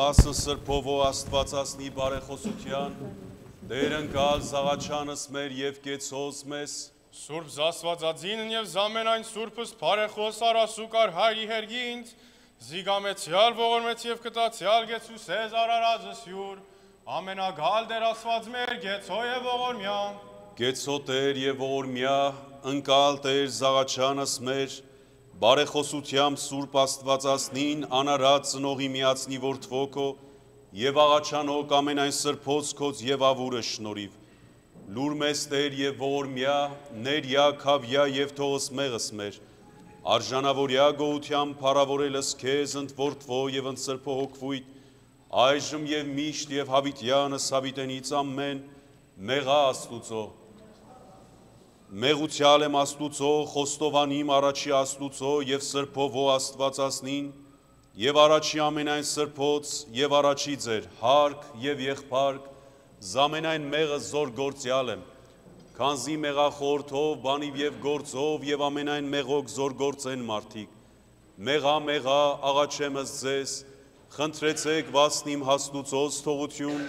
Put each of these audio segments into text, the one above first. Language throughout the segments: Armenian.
Սպասը սրբովո աստվածասնի բարեխոսության, Տեր ընկալ զաղաչանս մեր և կեցոս մեզ, Սուրբ զասվածածինն և զամենայն սուրբս բարեխոս արասուկար հայրի հերգինց, զիգամեցյալ ողորմեց և կտացյալ գեցուս եզ արարածս յուր, ամենագալ դեր ասված մեր գեցո և ողորմյա, Գեցո Տեր և ողորմյա, ընկալ Տեր զաղաչանս մեր, բարեխոսությամբ սուրբ աստվածասնին անարած ծնողի միացնի որդվոքո և աղաչանոք ամենայն սրբոցքոց և ավուրը շնորիվ, լուր մեզ Տեր և ողորմյա, ներյա, քավյա և թողս մեղս մեր, արժանավորյա գոհությամբ փառավորելս քեզ ընդորդվո և ընծրփո հոգվույթ, այժմ և միշտ և հավիտյանս հավիտենից ամեն, մեղա Աստուծո, Մեղությալ եմ Աստուծո, խոստովանիմ առաջի Աստուծո և սրբովո աստվածասնին, և առաջի ամենայն սրբոց և առաջի ձեր, հարկ և եղբարկ, զամենայն մեղը զոր գործյալ եմ, քանզի մեղախորթով, բանիվ և գործով և ամենայն մեղոք զոր գործեն մարդիկ, մեղա, աղաչեմս ձեզ, խնդրեցեք վասնիմ Աստուծոս թողություն,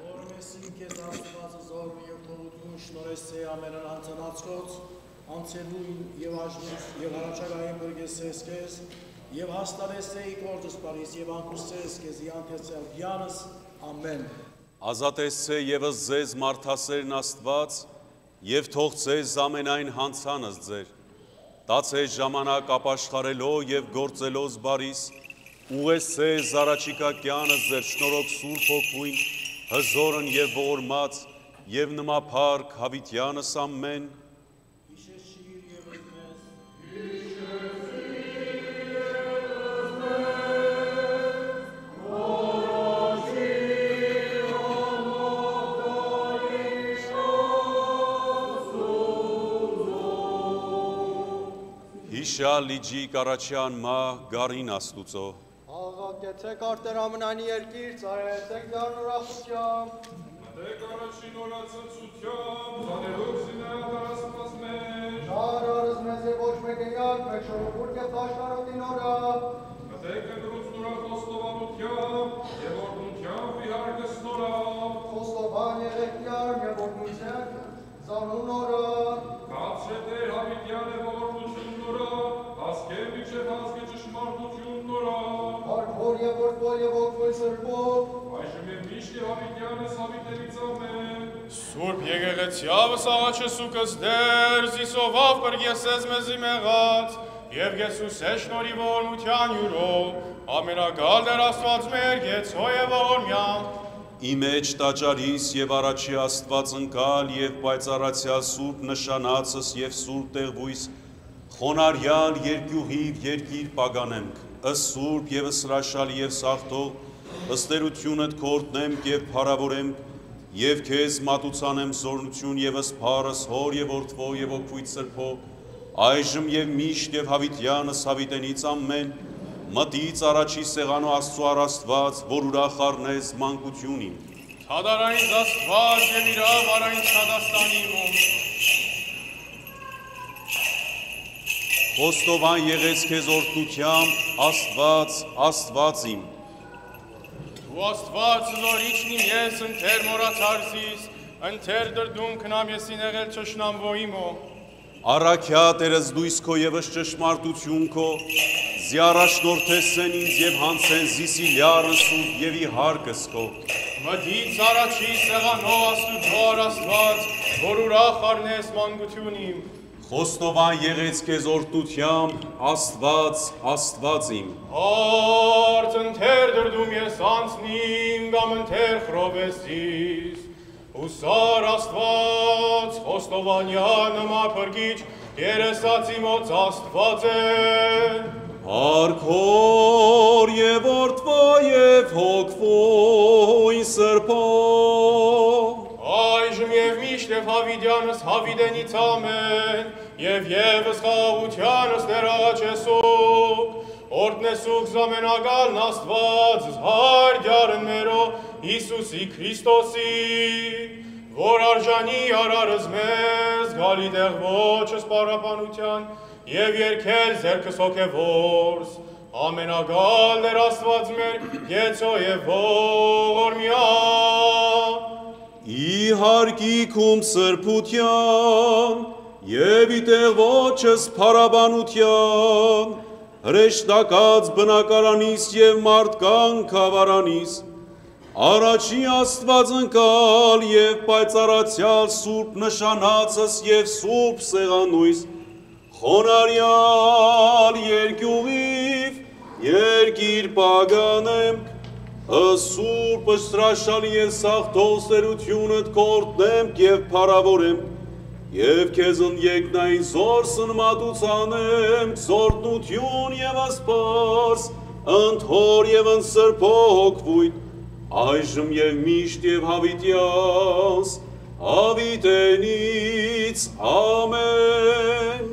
Շնորհեսե ամենան անցանացկոց, անցելույն և աժնուց և առաջագային բրգեսես կեզ, և հաստարեսե իքորդս պարիս և անկուսես կեզ իանթեցել գյանս, ամեն։ Ազատեսե եվս ձեզ մարդասերն Աստված, և թողցես ամենայն հանցանս ձեր, տացես ժամանակ ապաշխարելով և գործելով բարիս, ուղեսես առաջիկա կյանս ձեր շնորհոք սուրբ հոգվույն, հզորն և ողորմած, և նմափառք հավիտյանս ամեն, Հիշալ լիջիկ առաջյան մա գարին Աստուծո, Աղաղկեցեք արտեր ամենանի երկիր, ծարեցեք դարն ուրախությամբ, Դեք առաջին օրացնցությամբ, զաներուկ զինայատ արասված մեր, Շարարыз մեզ է ոչ մեկենյակ, մեկ շորոբուրկ է խաշկարոտին օրա, Դեք ընդրուց նուրախ խոստովանությամբ, և օրդունությամբ վիհարկս նորավ, խոստովան եղեկյար, և օրդունցյանք, զանուն օրա, Կացրե Տեր հավիտյան է ողորմություն նորավ, հասկեր միջև հասկե ճշմարտություն նորավ, Արքոր և որդվոլ և ոգվոյ սրբով, Այժմ և միշտ և հավիտյան ես հավիտենից ամեն, Սուրբ եղեղեցյավս աղաչեսուկս դեր, զիսովավ կրգեսես մեզի մեղած, և Եսուս է շնորի ողորմության յուրով, ամենագալ դեր աստված մեր գեցո և ողորմյան, Իմեջ տաճարիս և առաջի Աստված ընկալ և պայծառացյալ սուրբ նշանացս և սուրբ տեղվույս, խոնարյալ երկյուղիվ երկիր պագանեմք, ըստ սուրբ և սրաշալի և սաղթող, ըստերությունըտ կորտնեմք և փարավորեմք, և քեզ մատուցանեմ զորնություն և ըսպարս հոր և որդվո և ոգվույթ սրբո, այժմ և միշտ և հավիտյանս հավիտենից ամեն, մտից առաջի սեղանո Աստծո առաստված, որ ուրախ առնես մանկություն իմ, Թադարային Աստված և իրավ արային Չադաստանի մոմ, Խոստովան եղեց քեզ օրհնությամբ, Աստված իմ, Դու Աստված զորիչն իմ ես ընթեր մորացարզիս, ընթեր դրդում կնամ եսին եղել չշնամվոյի մո, Առաքյա Տերս դույս քո եվս ճշմարտություն քո, զիարաշնորթեսեն ինձ և հանցեն զիսի լյարն սուրբ և ի հարկս քո, Մդից առաջի սեղանո Աստուծո առաստված, որ ուրախ առնես մանկություն իմ, Խոստովան եղեց քեզ օրհնությամբ, Աստված իմ, Արդ ընթեր դրդում ես անցնիմ, գամ ընթեր խրովեսիս, Ուսար Աստված, խոստովանյան նմափրկիչ, երեսացի մոց Աստված է, Արքոր և որդվո և հոգվոյ սրբո, Այժմ և միշտ և հավիտյանս հավիտենից ամեն, և ևս խաղաղությանս դեր աղաչեսուկ, օրդնեսուկ զամենագալն Աստված, զհարդյարն մերո Իսուսի Քրիստոսի, որ արժանի արարыз մեզ, գալի դեղ ոչս պարապանության, և երկել ձերքս հոգևորս, ամենագալ ներ աստված մեր, գեցո և ողորմյա։ Իհարկիքում սրբության և իտեղ ոչս փարաբանության, հրեշտակած բնակարանիս և մարդկան կավարանիս, առաջի աստված ընկալ և պայծարացյալ սուրբ նշանացս և սուրբ սեղանույս, խոնարյալ երկյուղիվ երկիր պագանեմ, սուրբ ըստրաշալի և սաղթող սերությունըտ կորդնեմ և պարավորեմ, և քեզն եկնային զոր սնմատուցանեմ, զորդնություն և ասպարս, ընթոր և ընսրբող վույթ, այժմ և միշտ և հավիտյաս, հավիտենից, ամեն։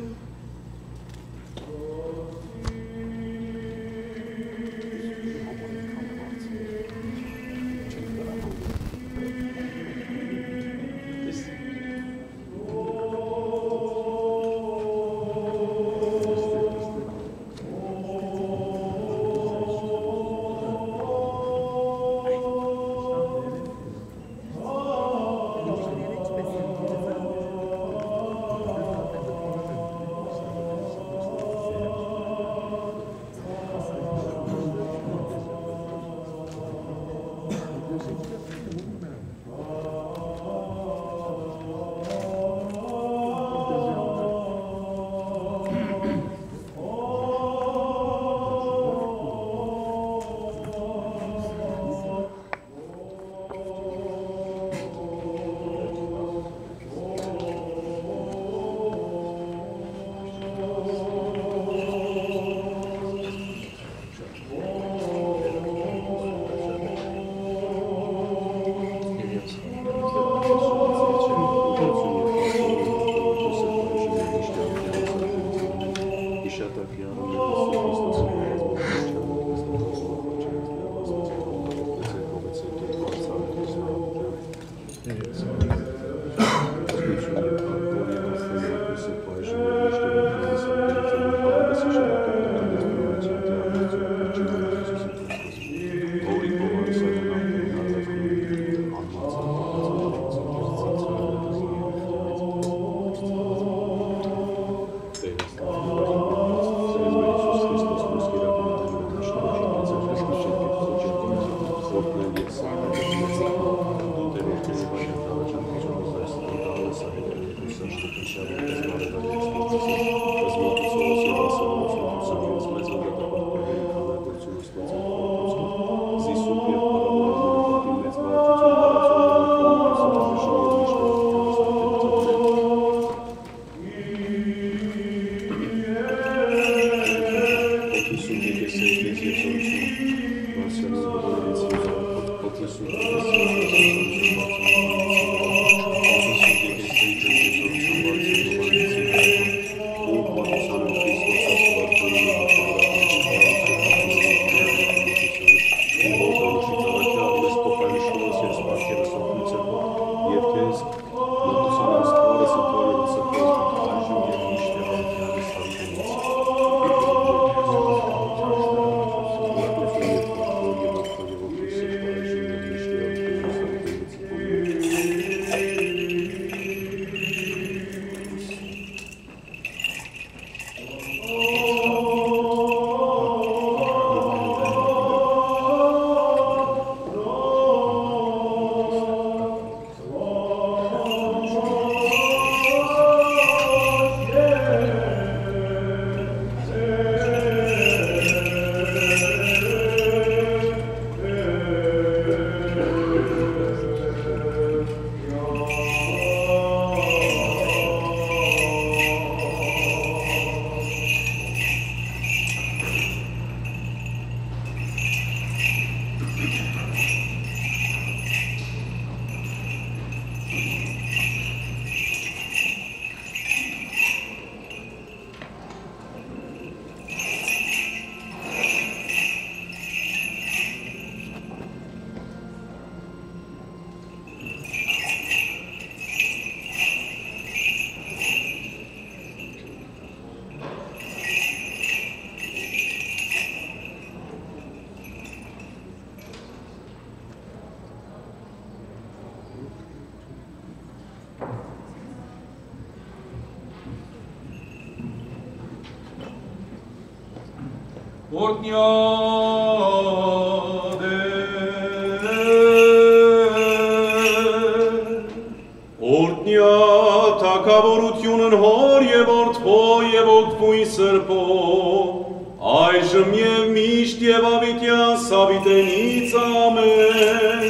Օրտնյա թագավորությունն հոր և որդվո և ոգվույ սրբո, այժմ և միշտ և ավիտյան սավիտենից ամեն։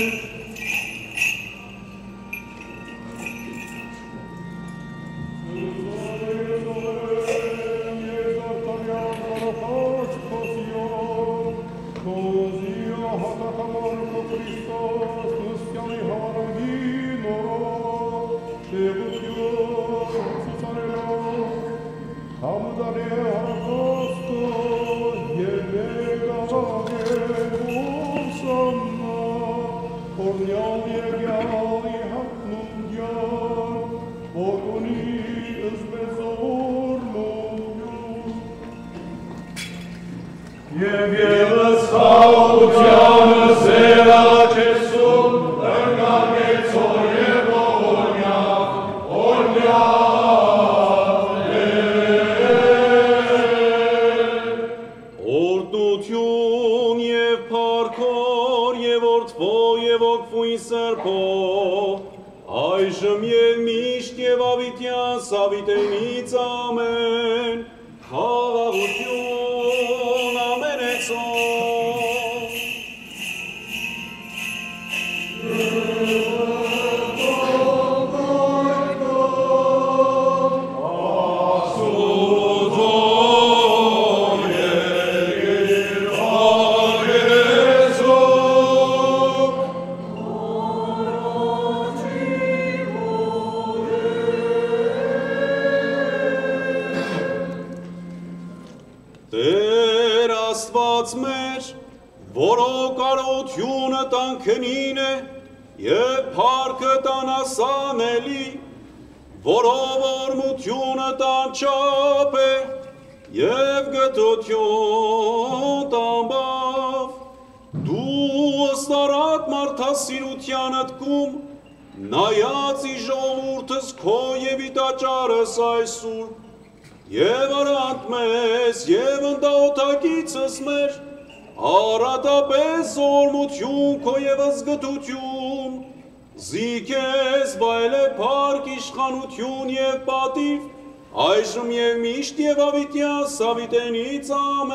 Այժմ և միշտ և ավիտյան սավիտենից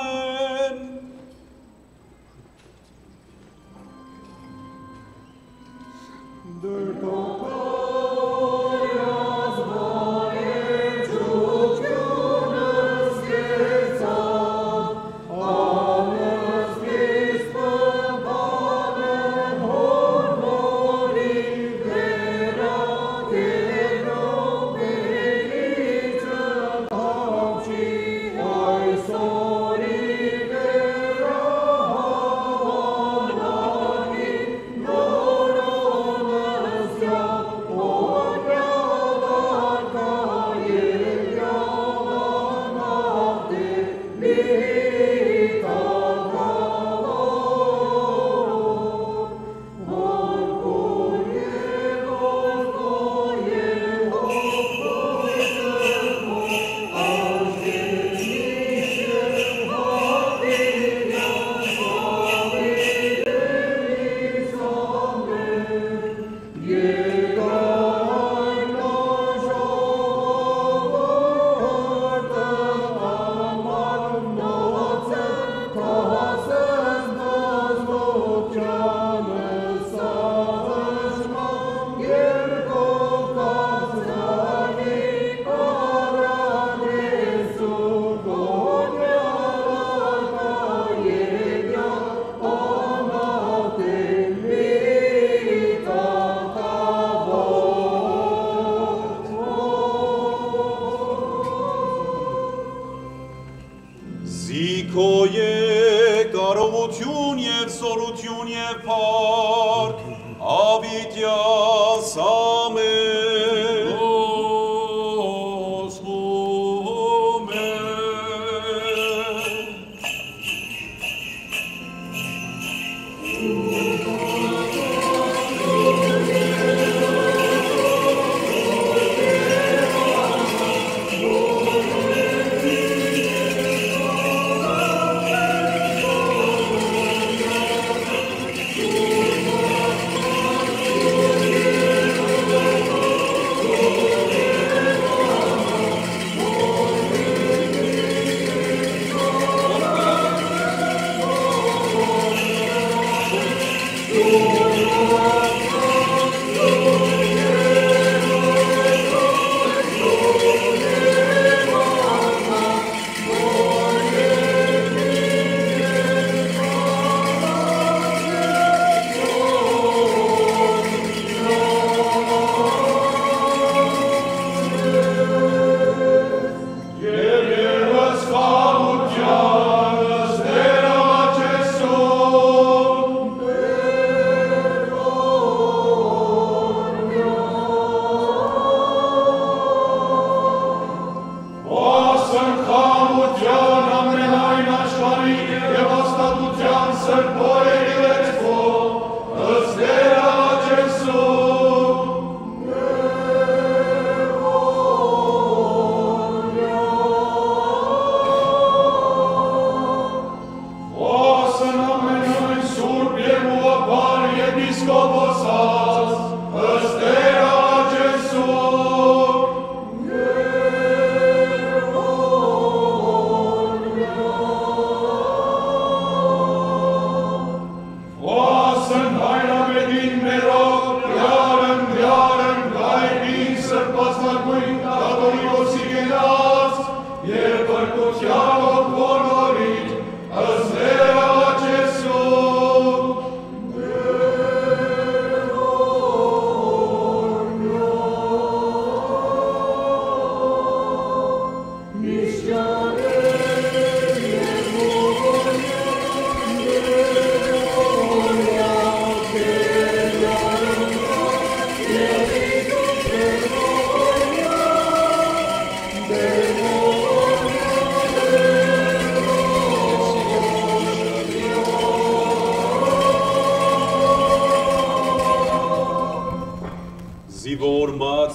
ամեն։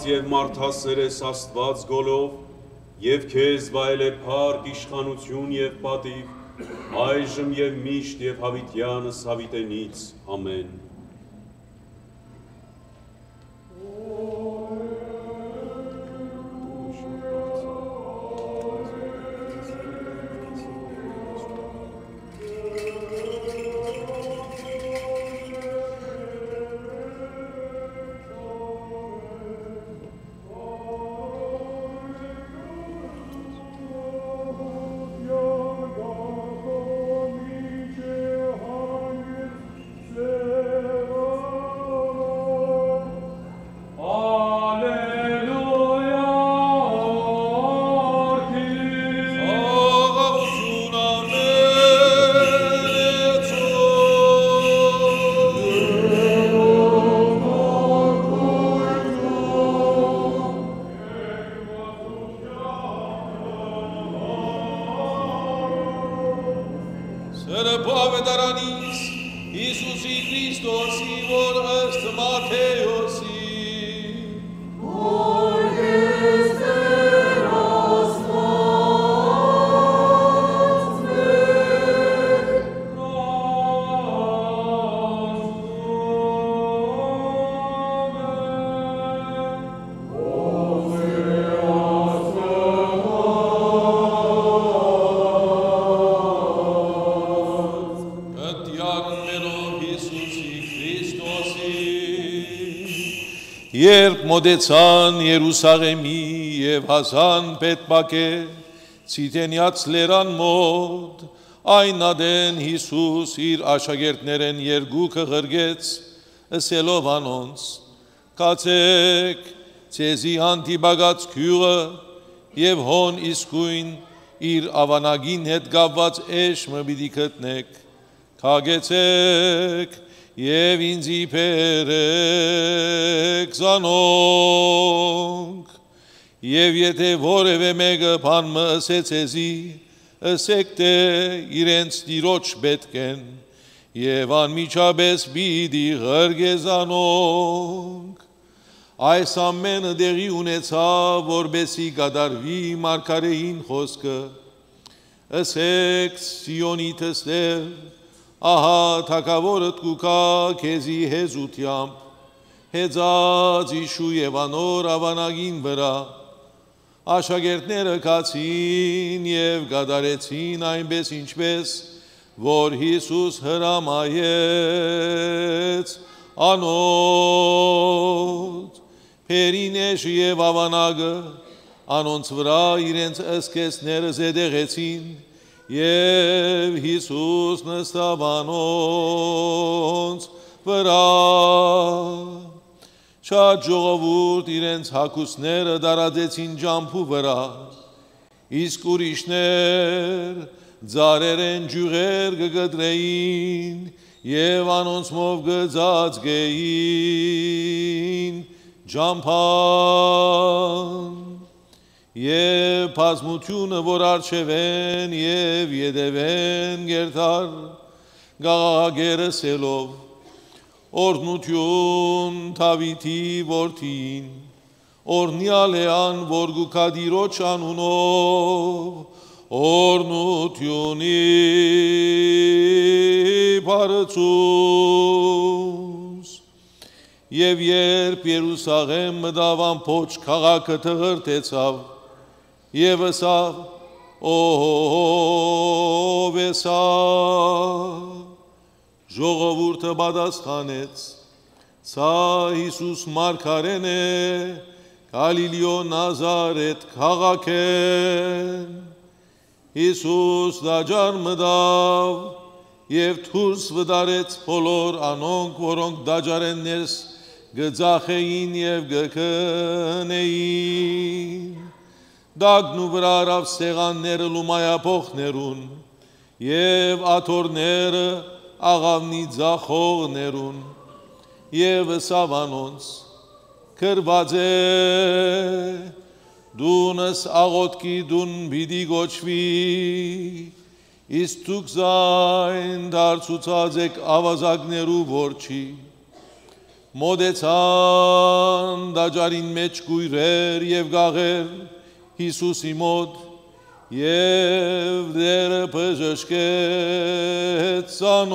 և մարդասեր ես Աստված գոլով, և քեզ վայել է փառք, իշխանություն և պատիվ, այժմ և միշտ և հավիտյանս հավիտենից, ամեն։ Երբ մոտեցան Երուսաղեմի և հասան Պետպակե, Ցիթենյաց լերան մոտ, այն ադեն Հիսուս իր աշակերտներեն երկուքը ղրգեց, ըսելով անոնց, կացեք, ցեզի հանդիպակաց քյուրը և հոն իսկույն իր ավանագին հետ կապված էշմը պիտի գտնեք, քագեցեք և ինձի բերեք զանոնք, և եթե որևէ մեկը բան մը ըսե ցեզի, ըսեք թե իրենց տիրոջ պետք են, և անմիջապես պիտի ղրգե զանոնք։ Այս ամենը տեղի ունեցավ, որպեսզի կատարվի մարգարեին խոսքը, ըսեք Սիոնի թստեր, ահա թագավորդ կուքա քեզի հեզությամբ, հեծած իշու և անոր ավանագին վրա, աշակերտները կացին և կատարեցին այնպես ինչպես, որ Հիսուս հրամայեց անոց, Փերին էշը և ավանագը անոնց վրա իրենց ըսկեսները զետեղեցին, և Հիսուս նստավ անոնց վրա, շատ ժողովուրդ իրենց հագուստները դարածեցին ջամփու վրա, իսկ ուրիշներ ձարերեն ջուղեր կգտրեին և անոնցմով կծածկեին ջամփան, և բազմությունը, որ առջևեն և ետևեն գերտար, գաղաղագերը սելով, օրհնություն Դավիթի որդին, օրհնյալ է ան, որ գուքա Տիրոջ անունով, օրհնությունի բարձուց, և երբ Երուսաղեմ մտավ ամբողջ քաղաքը թղրտեցավ, և ըսավ, ով է սա, ժողովուրդը պատասխանեց, սա Հիսուս մարգարեն է, Գալիլեո Նազարեթ քաղաքեն։ Հիսուս դաջար մտավ և դուրս վդարեց բոլոր անոնք, որոնք դաջարեն ներս գծախեին և գքնեին, դագնու վրա արավ սեղանները լումայապոխներուն և աթորները աղավնի ձախողներուն և ըսավ անոնց, գրված է, դունս աղոտքի դուն պիտի գոչվի, իսկ դուք զայն դարձուցած եք ավազակներու որջի, մոդեցան դաջարին մեջ գույրեր և գաղեր Հիսուսի մոտ և դերը բժշկեց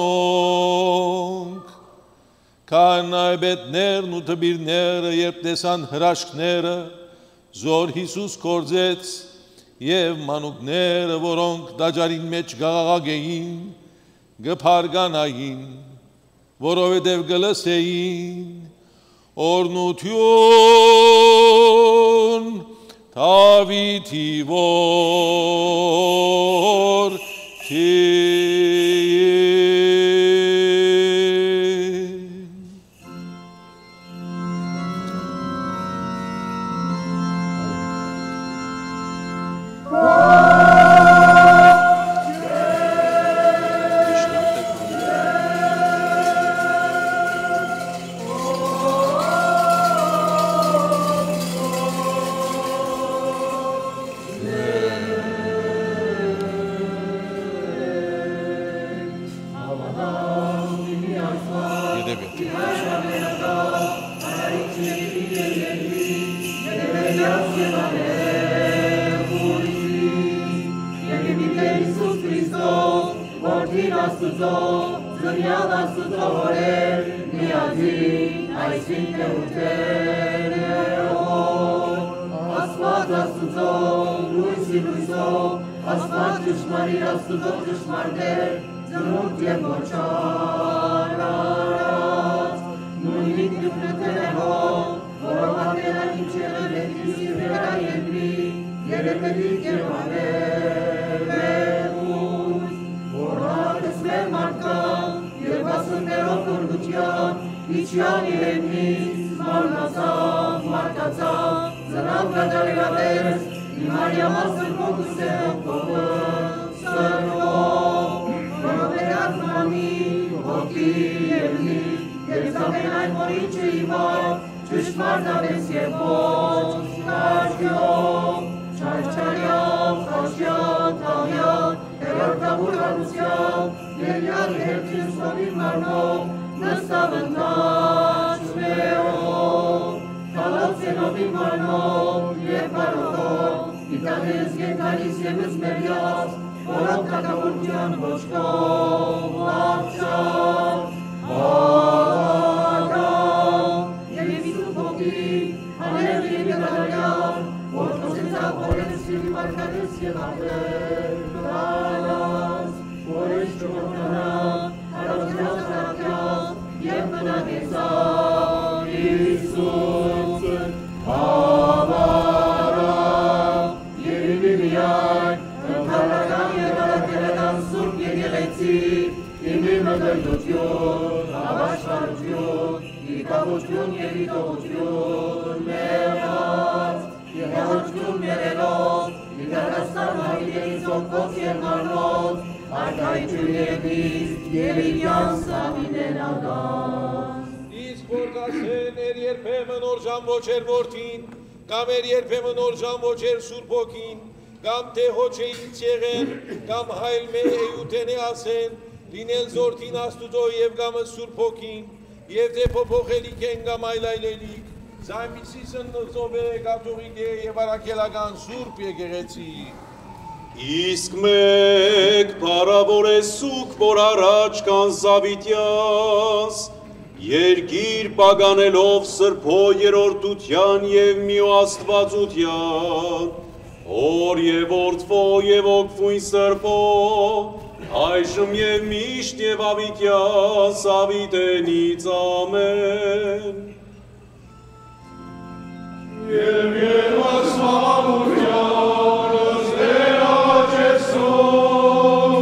անոնք քահանայբետներն ու տբիրները երբ տեսան հրաշքները զոր Հիսուս կործեց և մանուկները որոնք դաջարին մեջ գաղաղագեին գփարգանային որովհետև գլսեին օրնություն Դավիթի որդին լինել զորթին աստուծո և գամը սուրբ հոգին, և դե փոփոխելիք են գամ այլայլելիք, զայմիսիսն նծով է կաթողիկ է և արաքելական սուրբ եկեղեցի։ Իսկ մեկ փառավոր է սուկ, որ առաջ կան Զավիթյանս, երկիր պագանելով սրբո երորդության և միո աստվածության, օր և որդվո և ոգվույն սրբո, այժմ և միշտ և ավիտյանս ավիտենից ամեն։ Եվ ասվամությանս դեր աճեցող,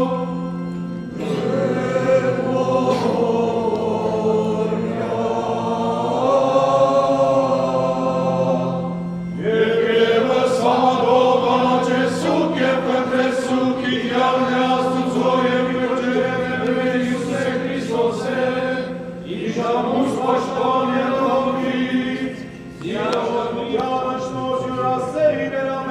Յաշտոյ յաշտոյ յաշտոյ յաշտոյ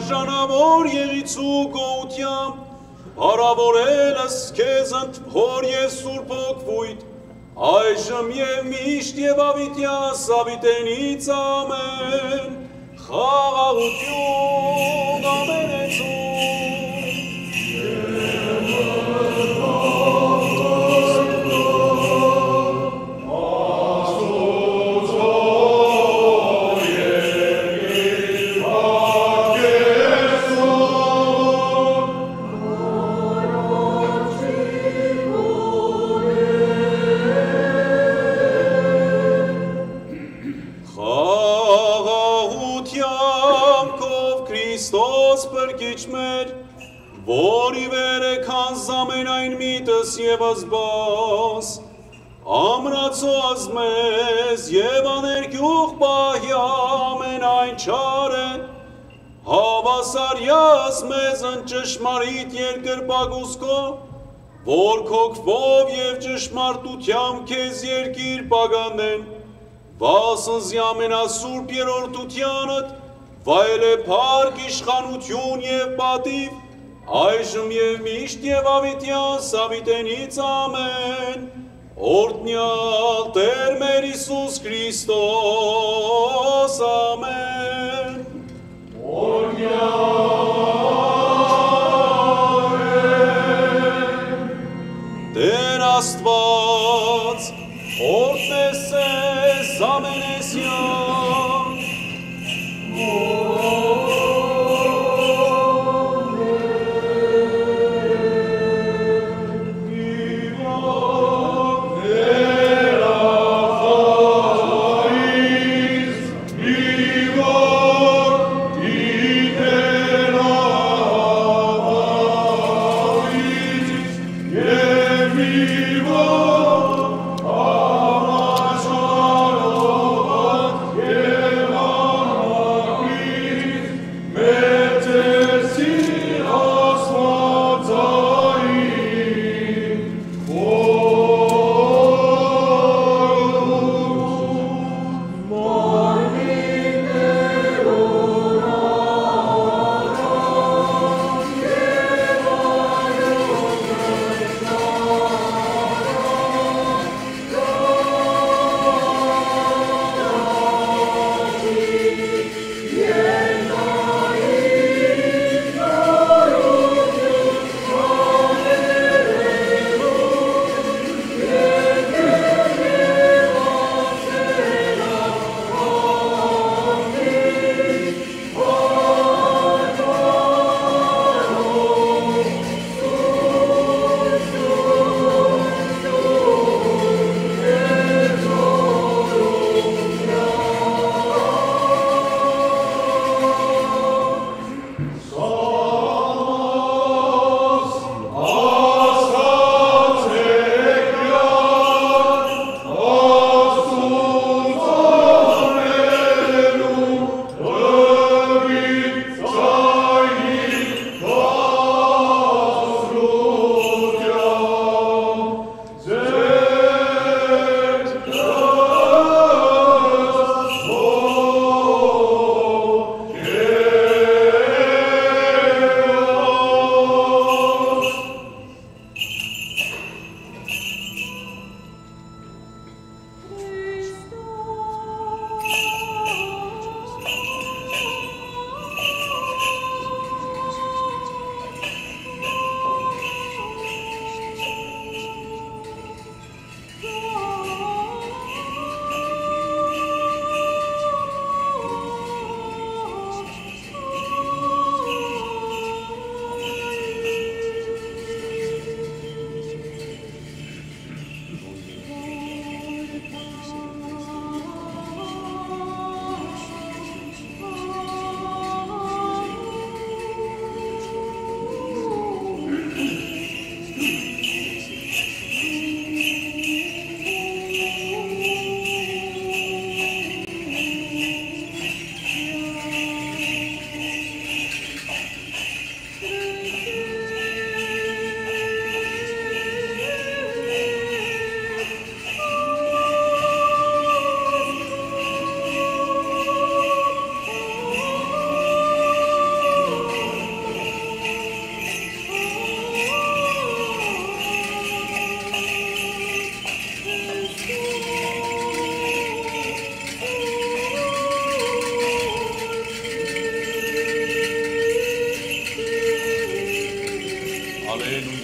արժանավոր եղիցու գոհությամբ, հարավորելս քեզ ընդ հոր և սուրբ հոգվույթ, այժմ և միշտ և ավիտյաս ավիտենից ամեն, խաղաղություն Քրիստոս պրկիչ մեր, որի վեր է քանզ ամենայն միտս և ազբաս, ամրացոած մեզ և աներկյուղ պահյա ամենայն չար է, հավասարյաս մեզ ընդ ճշմարիտ երկրպագուսկով, որ քոքվով և ճշմարտությամբ քեզ երկիր պագանեն, վասնզի ամենասուրբ երորդությանդ, վայել է փառք իշխանություն և պատիվ, այժմ և միշտ և ավիտյաս ավիտենից ամեն, օրհնյալ Տեր մեր Հիսուս Քրիստոս, ամեն։ Տեր Աստված, օրհնես ամենեսյան, Viva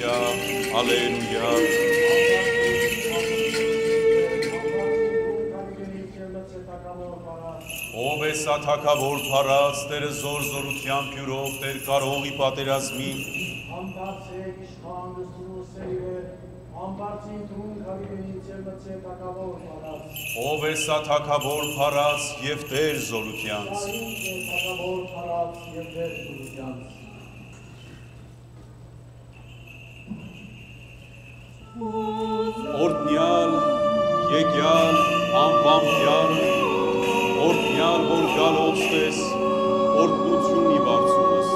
Ալելույա, ալելույա։ Ով է սա թագավոր փառած, Տերը զոր-զորությամբ հյուրով, Տեր կարողի պատերազմի, Ամբարձեք իշխան դստու սեյվեր, ամբարձին թրուն քավիվենից և մծե թագավոր փառած։ Ով է սա թագավոր փառած և Տեր զորությանց։ Այուն է թագավոր փառած և Տեր զորությանց։ Օրդնյալ, եկյալ, անվամյալ, օրդնյալ, որ գալոց տես, օրդնությունի բարձունս։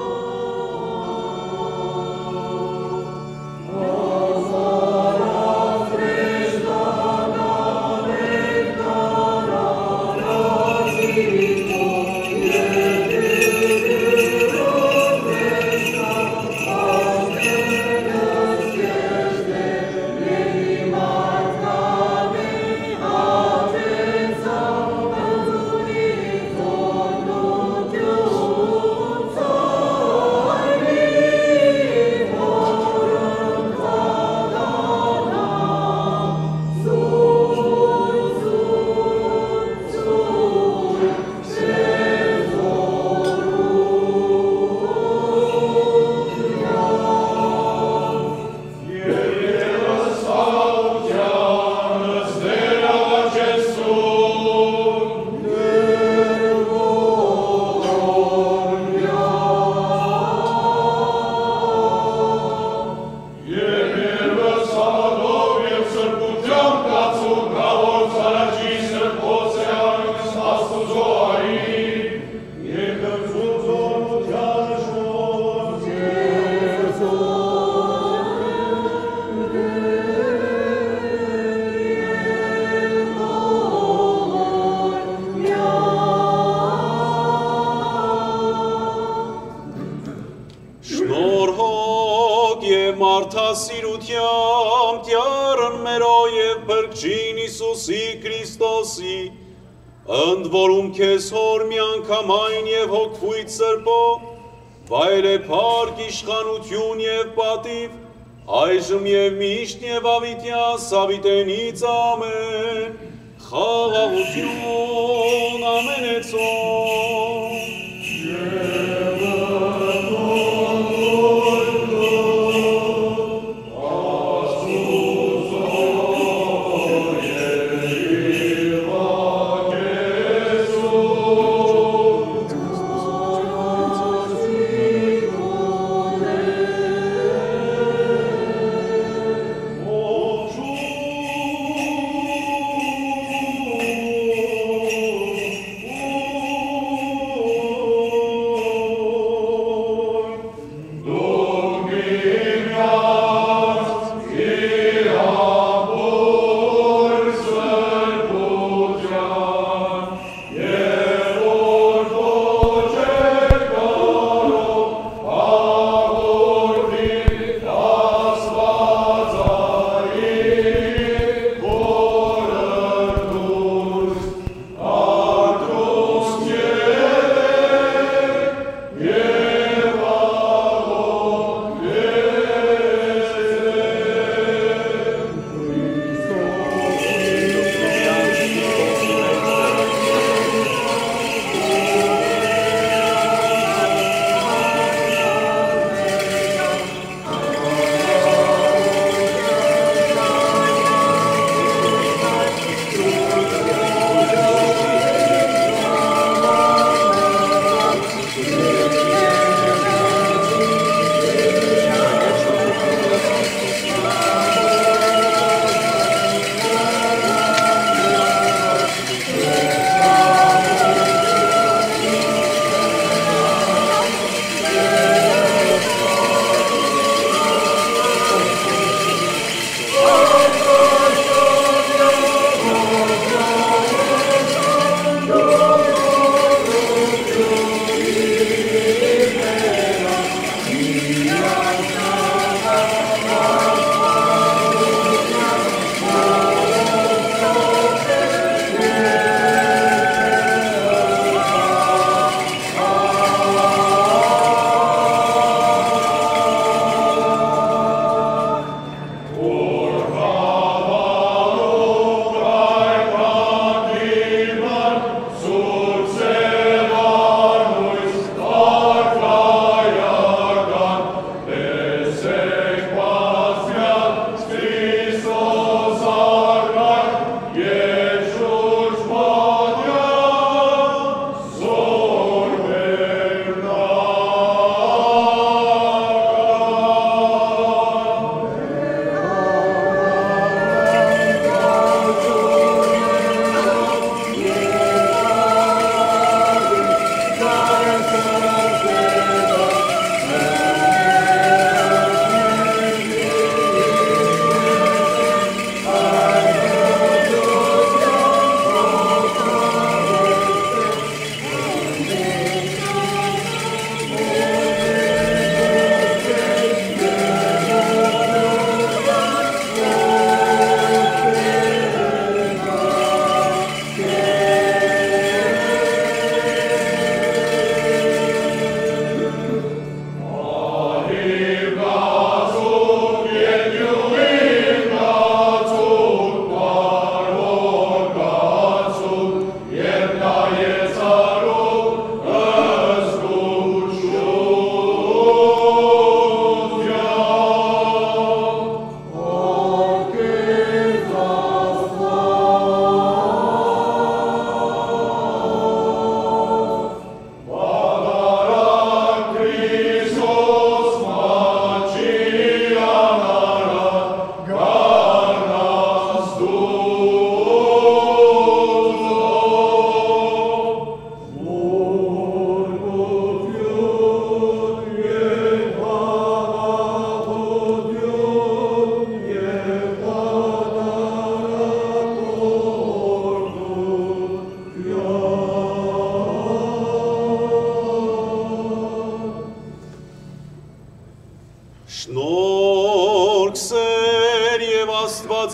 Մարդասիրությամբ տյարն մերո և բրգջին Իսուսի Քրիստոսի, ընդ որում քեզ հոր միանգամայն և հոգվույթ սրբո, վայել է փառք իշխանություն և պատիվ, այժմ և միշտ և ավիտյան սավիտենից ամեն, խաղաղություն ամենեցող։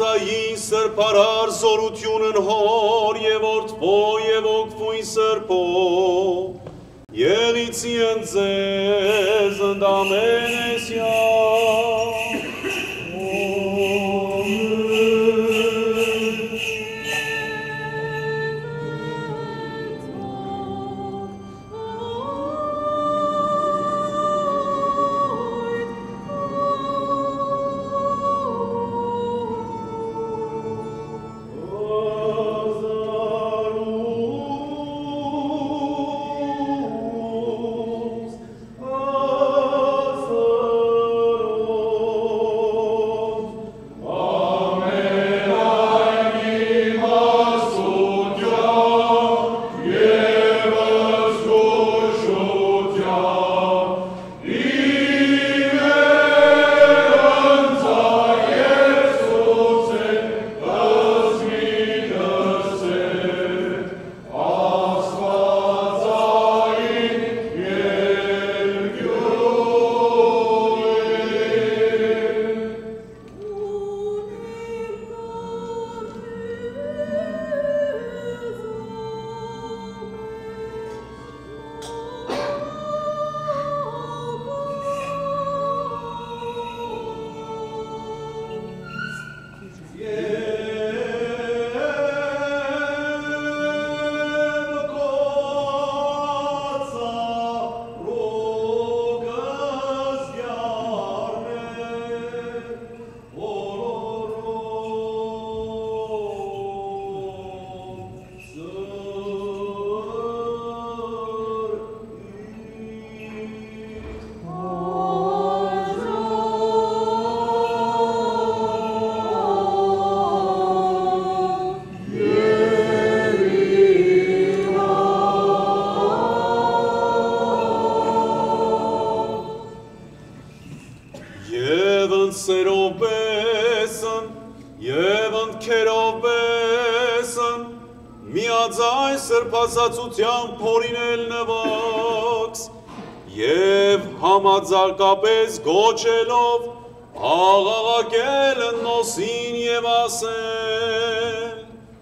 Աստվածային սրբարար զորությունն հոր և որդվո և ոգվույն սրբո, եղիցի են ձեզ ընդամեն էսյա։ Սրբազացության փորինել նվաքս և համաձարկապես գոչելով աղաղակել նոսին և ասել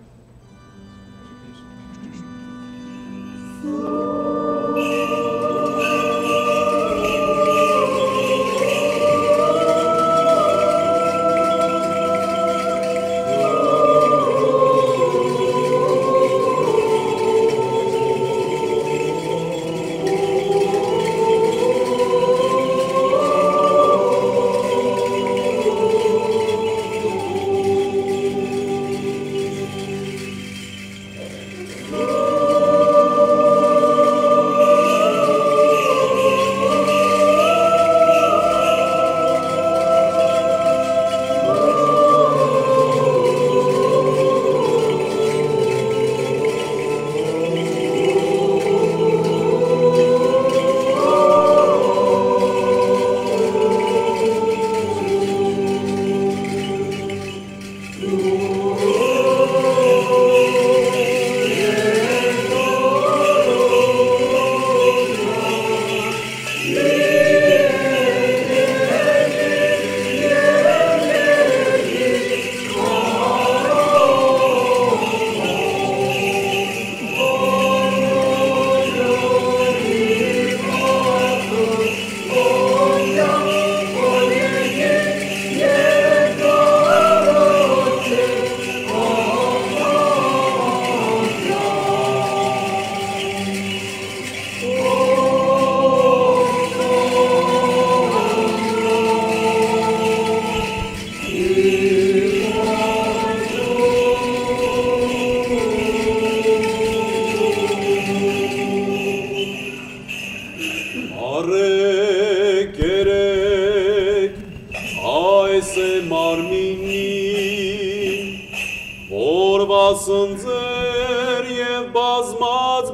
Սնձեր և բազմած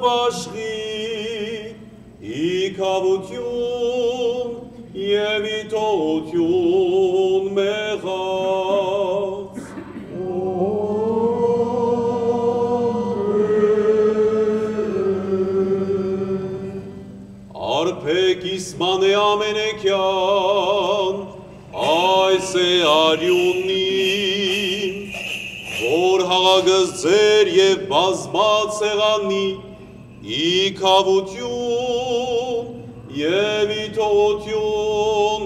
բաշխի, իքավություն և իտողություն մեղած։ Արփեք իսմանե ամենեքյան, այս է արյունին, քաղաքս ձեր և բազմած սեղանի, իքավություն և իտողություն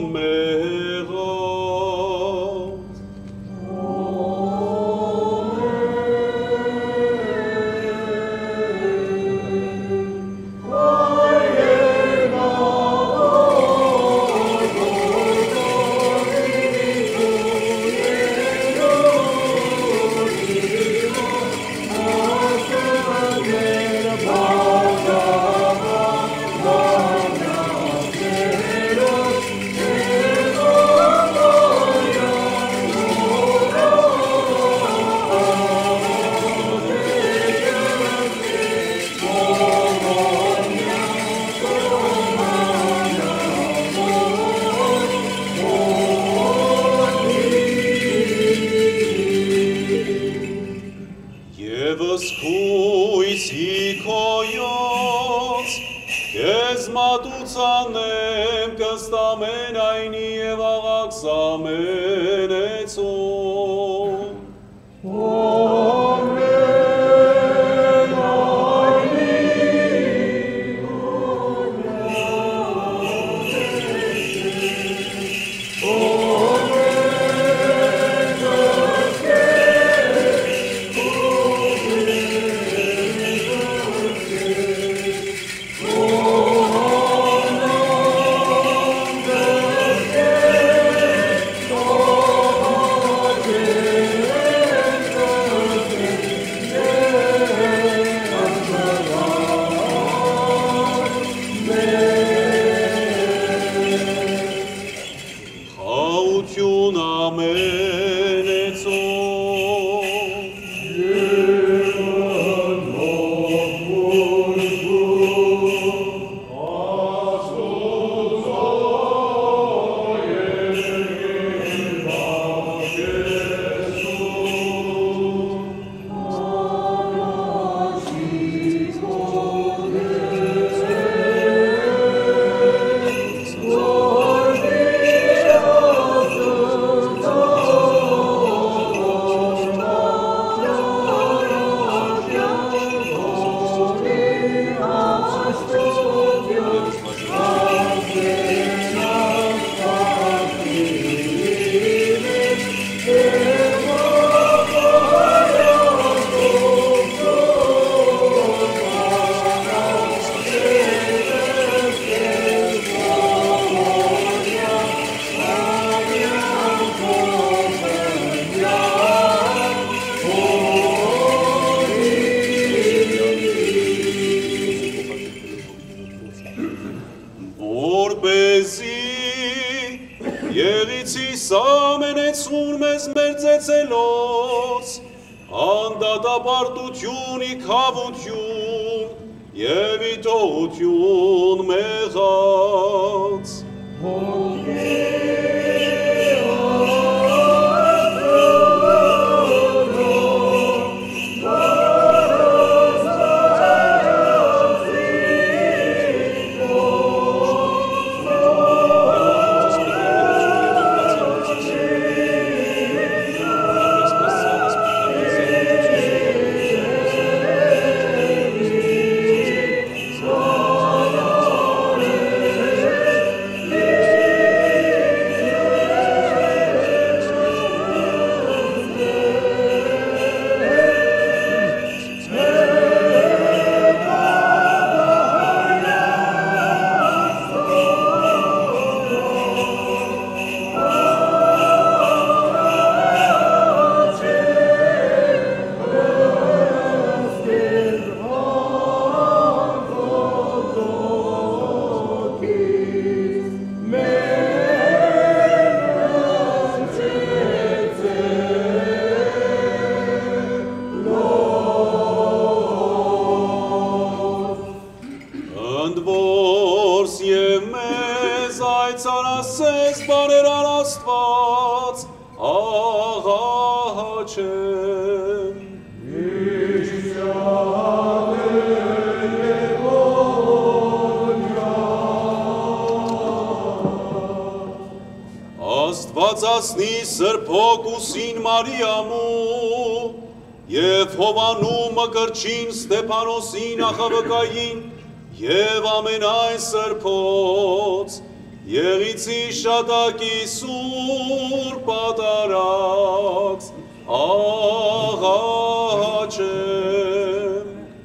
մեղած։ Եվս քույց հիքոյոց, կեզ մատուցանեմ կստամեն այնի և աղաքսամեն էցոն։ Խաղություն ամեն էցոն։ Եղիցիս ամենեցուն մեզ մերձեցելոց, անդադապարտություն իքավություն և իտողություն մեղած։ Ցանասես բաներան աստված, աղաղաչեմ։ Աստվածացնի սրբոք ուսին Մարիամու, և Հովանու Մկրտչին Ստեփանոսին Ախավկային և ամենայն սրբոց, Եղիցի շատակի սուրբ պատարագս աղաչեմ։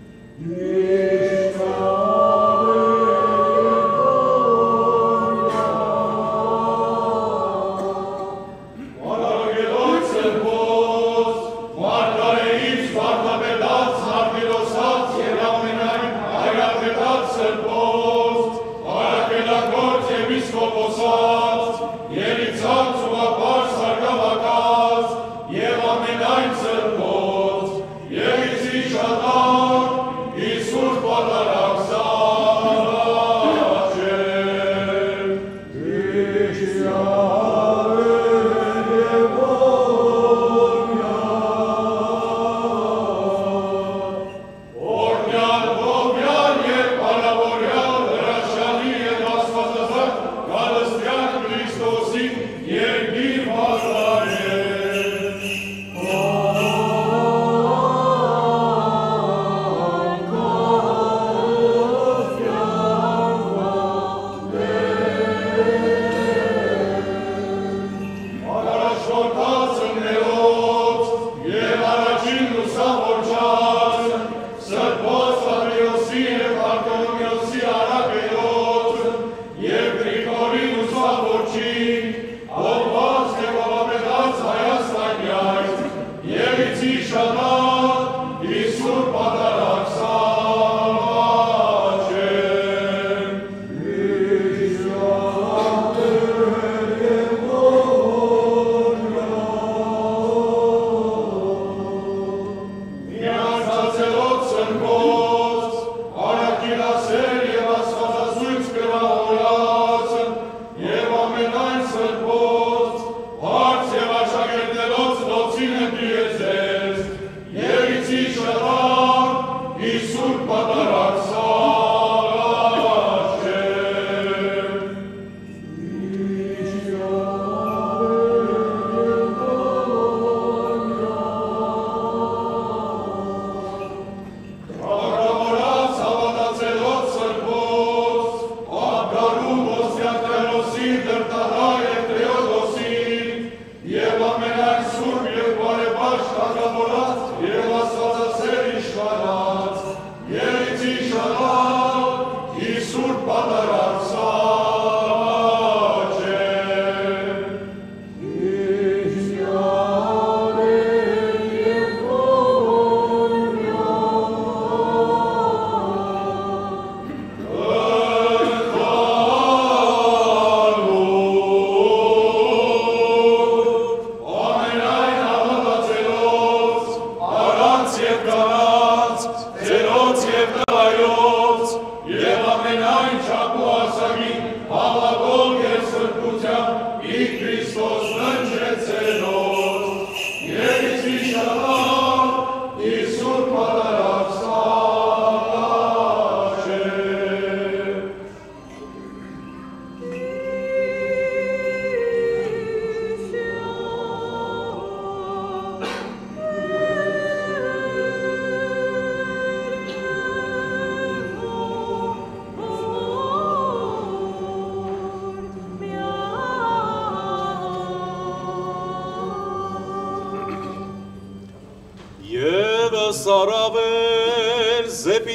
Սարավեր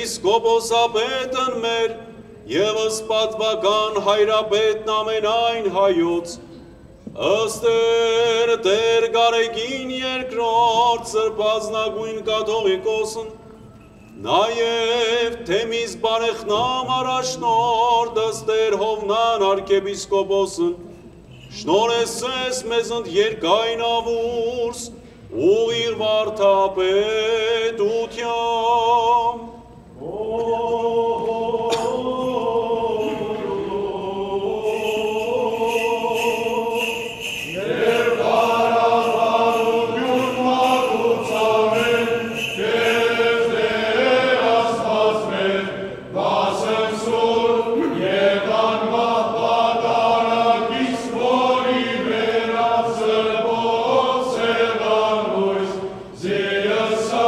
զեպիսկոպոսապետն մեր, Եվս պատվական հայրապետն ամենայն հայոց, Ըստեր Տեր Գարեգին երկրորդ սրբազնագույն կաթողիկոսն, Նաև Թեմիս բարեխնամ առաջնորդ Ըստեր Հովնան արքեպիսկոպոսն, Շնորհեսես մեզ ընդ երկայն ավուրս, Ուղիր վարդապետությամբ, Yes,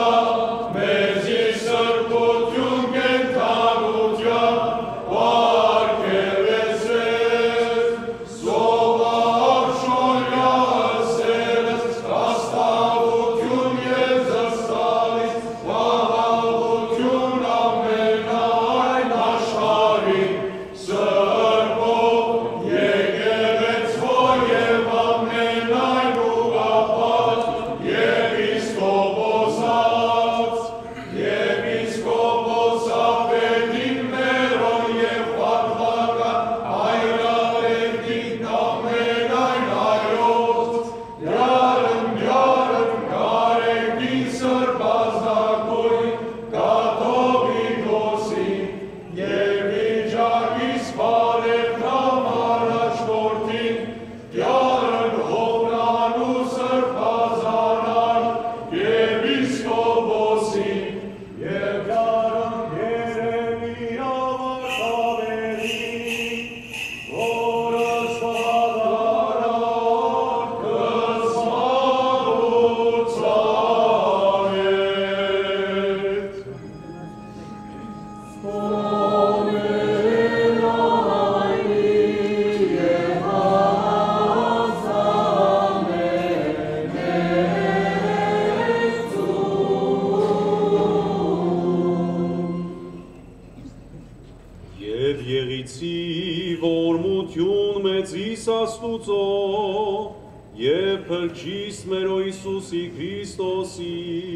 Շնորհություն մեծիս Աստուծո եւ փրկիչս մեր Հիսուսի Քրիստոսի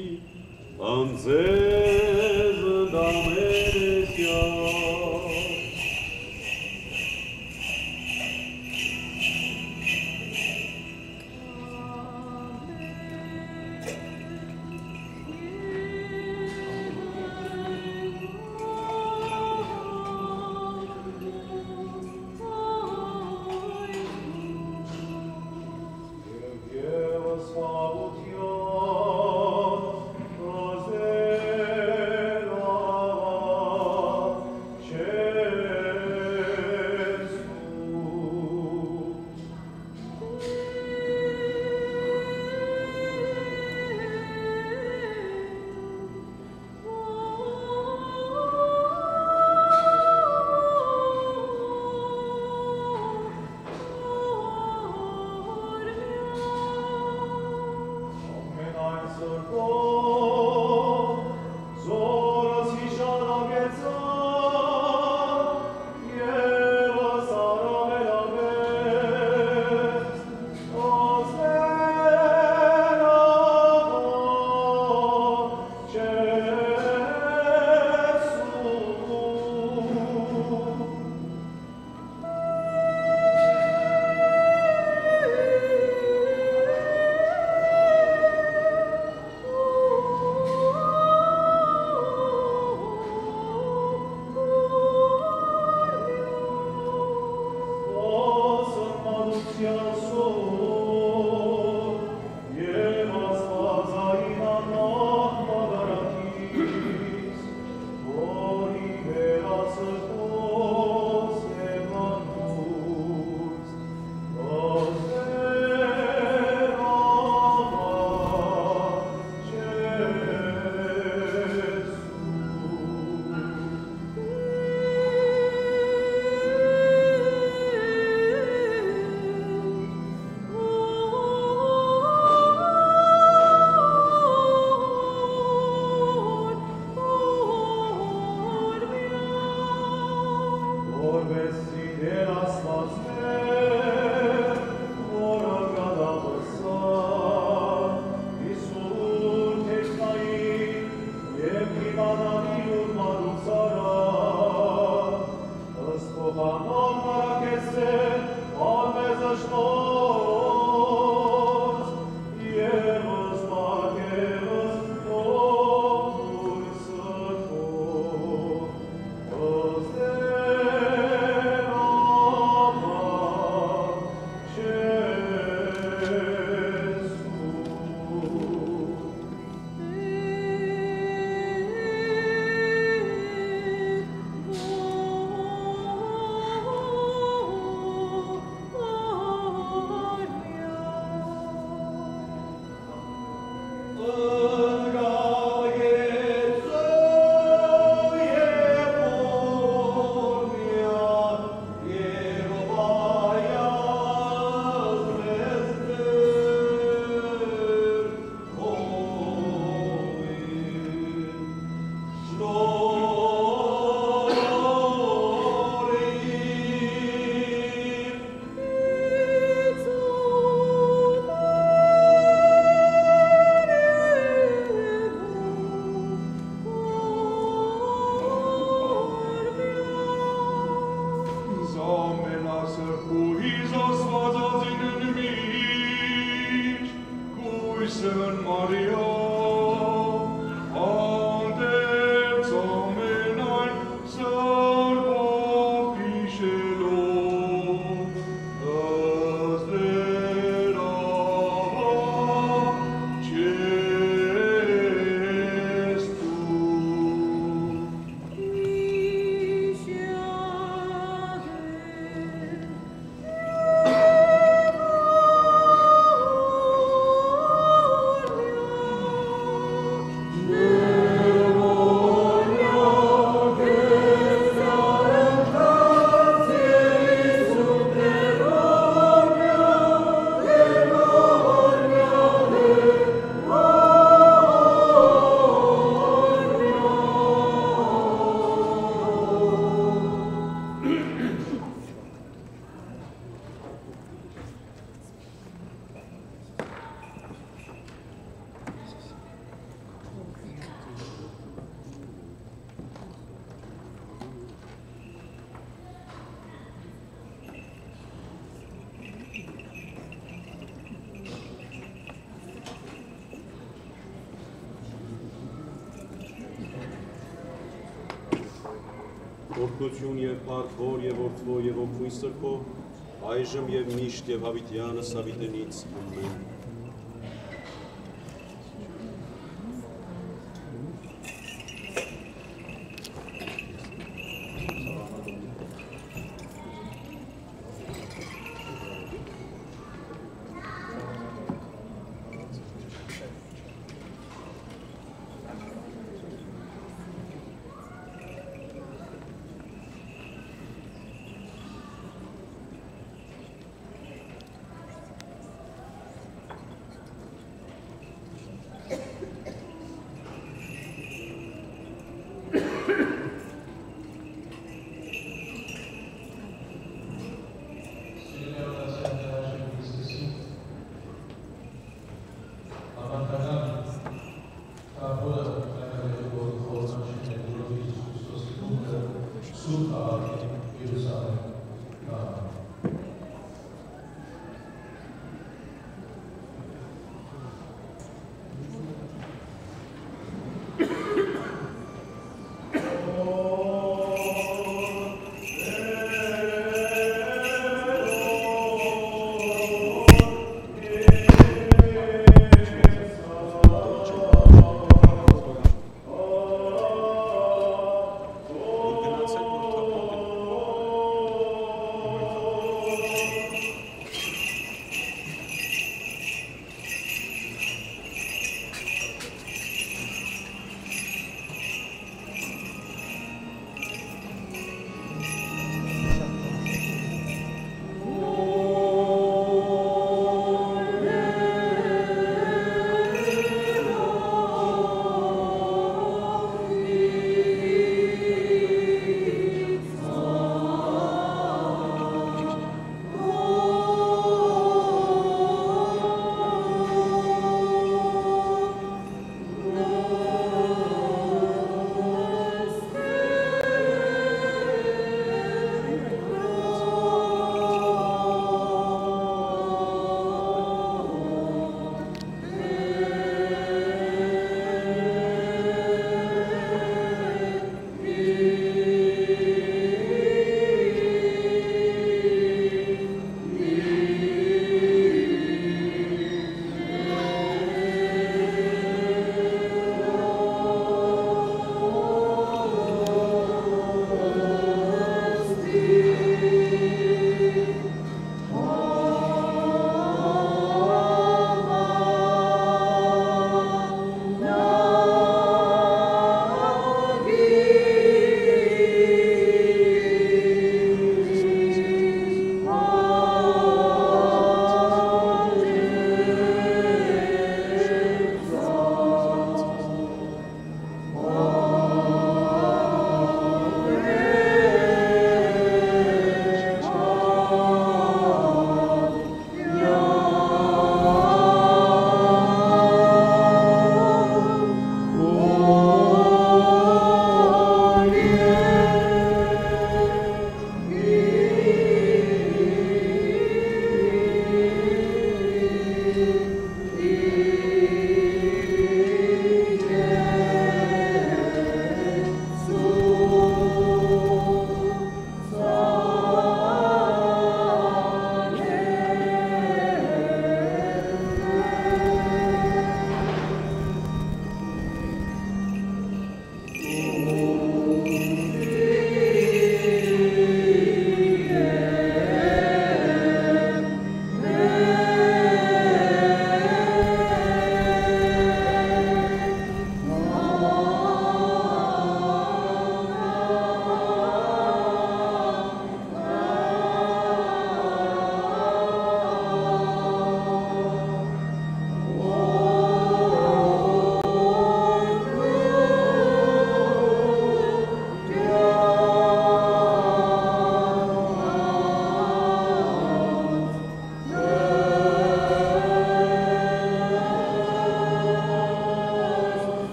անձեր դամերեսյա օրգություն եւ փառքոր եւ որդվո եւ ոգու սրբո, այժմ եւ միշտ եւ հավիտյանս հավիտենից ամեն։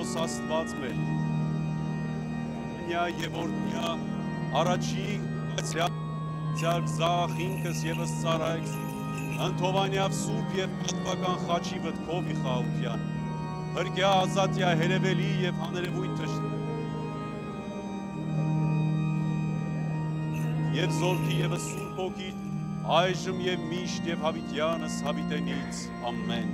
Քրիստոս Աստված մեր, նյա եւ օրնյա առաջի ցյալ զախինքս եւս ծարայք ընթովանյավ սուրբ եւ պատվական խաչի վտքով իխաուտյան հրկյա ազատյա հերևելի եւ հանրևույթ թշտ եւ զորքի եւս սուրբ ոգի այժմ եւ միշտ եւ հավիտյանս հավիտենից ամեն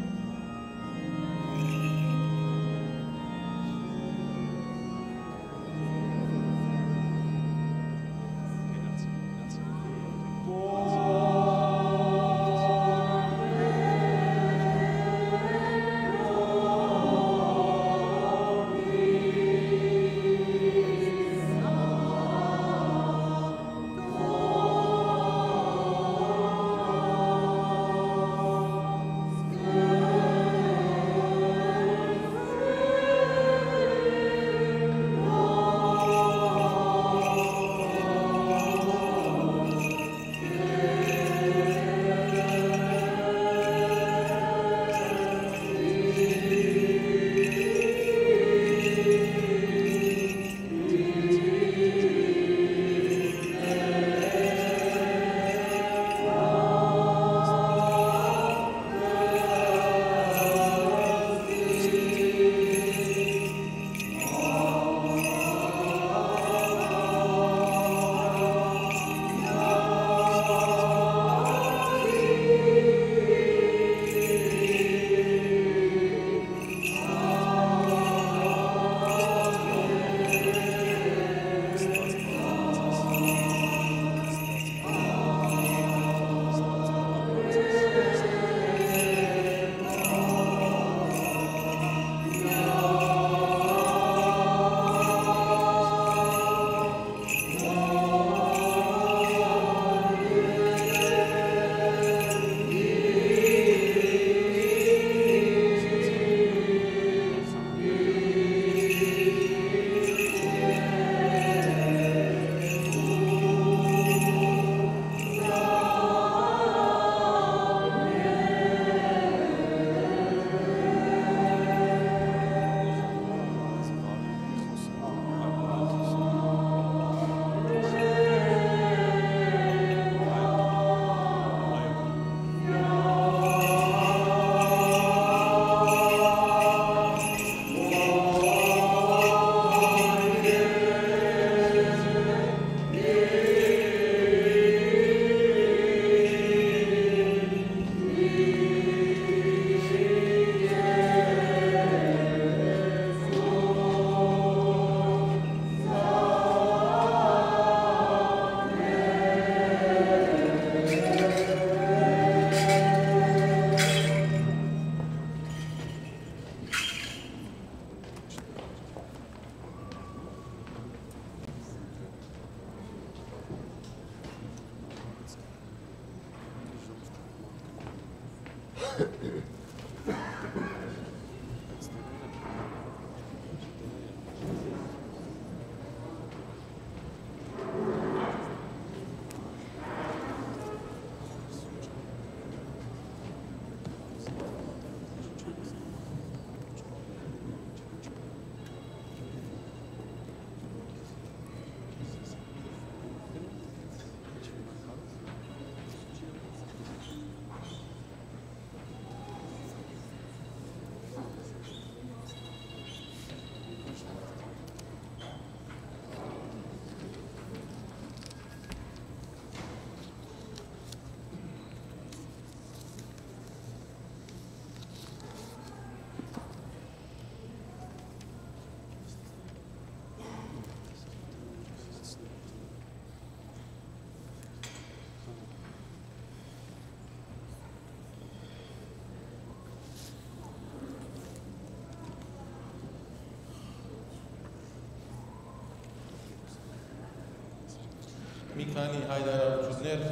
մի քանի հայտարարություններ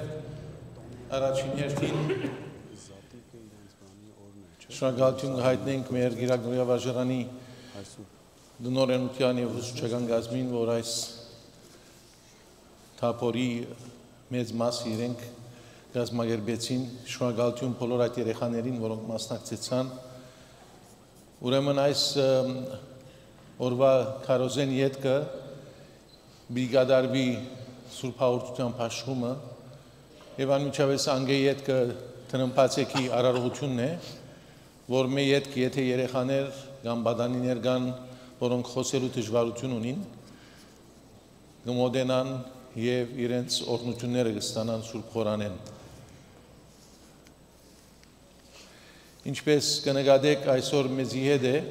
առաջին հերթին շնորհակալություն հայտնենք մեր Գիրագնորյա վարժարանի դնորենության եւ ուսուցչական գազմին, որ այս թափորի մեծ մասը իրենք գազմագերբեցին, շնորհակալություն բոլոր այդ երեխաներին, որոնք մասնակցեցան Ուրեմն այս օրվա քարոզեն ետքը բիգադարվի Սուրբ Հաղորդության փաշխումը եւ անմիջապես անգե ետքը տնմփացեքի արարողությունն է, որ մի ետք եթե երեխաներ կամ բադանիներ կան, որոնք խոսելու դժվարություն ունին, կմոտենան եւ իրենց օրհնությունները կստանան Սուրբ Խորանեն։ Ինչպես կնկատեք այսօր մեզի հետ է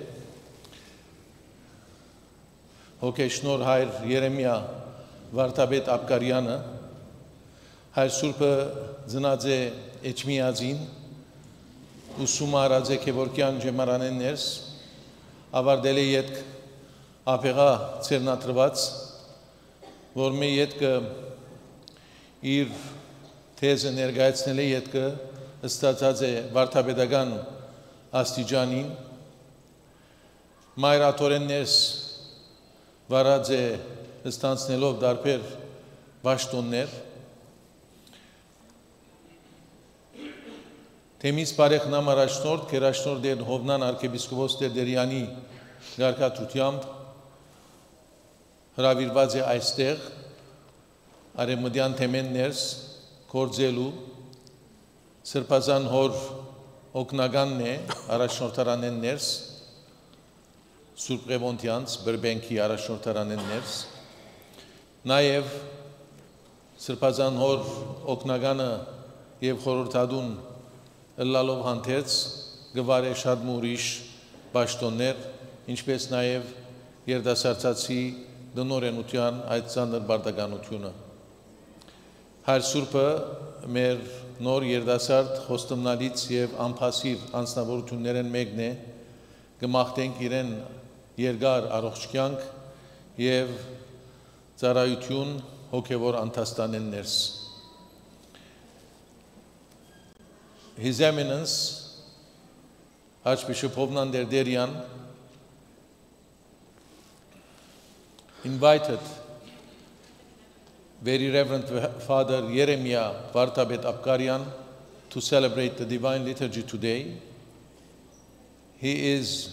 հոգեշնոր հայր Երեմիա Վարդապետ Աբկարյանը, հայր Սուրբը ծնած է Էջմիածին, ուսում արած է Քևորքյան ջեմարանեն ներս, ավարտել է ետք ափեղա ցերնատրված, որ մի ետքը իր թեզը ներկայացնել է ետքը ստացած է վարդապետական աստիճանին, մայրաթորեններս վարած է ստանցնելով դարբեր վաշտոններ, թեմից բարեխնամ առաջնորդ, կերաշնորդ դեր Հովնան արքեպիսկոպոս Տերդերյանի գարկատությամբ հրավիրված է այստեղ արևմտյան թեմեն ներս կործելու Սրբազան հոր օգնականն է առաջնորդարանեն ներս Սուրբ Ղևոնդյանց Բրբենքի առաջնորդարանեն ներս նաև Սրբազան հոր օգնականը եւ խորհրդադուն ըլլալով հանդերձ գվար է շատ ուրիշ պաշտոններ, ինչպես նաև երդասարցացի դնորենության այդ ծանր բարդականությունը։ Հայր Սուրբը մեր նոր երդասարդ խոստումնալից եւ անփասիր անձնավորություններն մեկն է, կմաղթենք իրեն երկար առողջ կյանք եւ ծառայություն հոգեվոր անտաստանեն ներս։ His Eminence, Archbishop Hovnan Derderian, invited Very Reverend Father Yeremia Vardapet ابkarian to celebrate the Divine Liturgy today. He is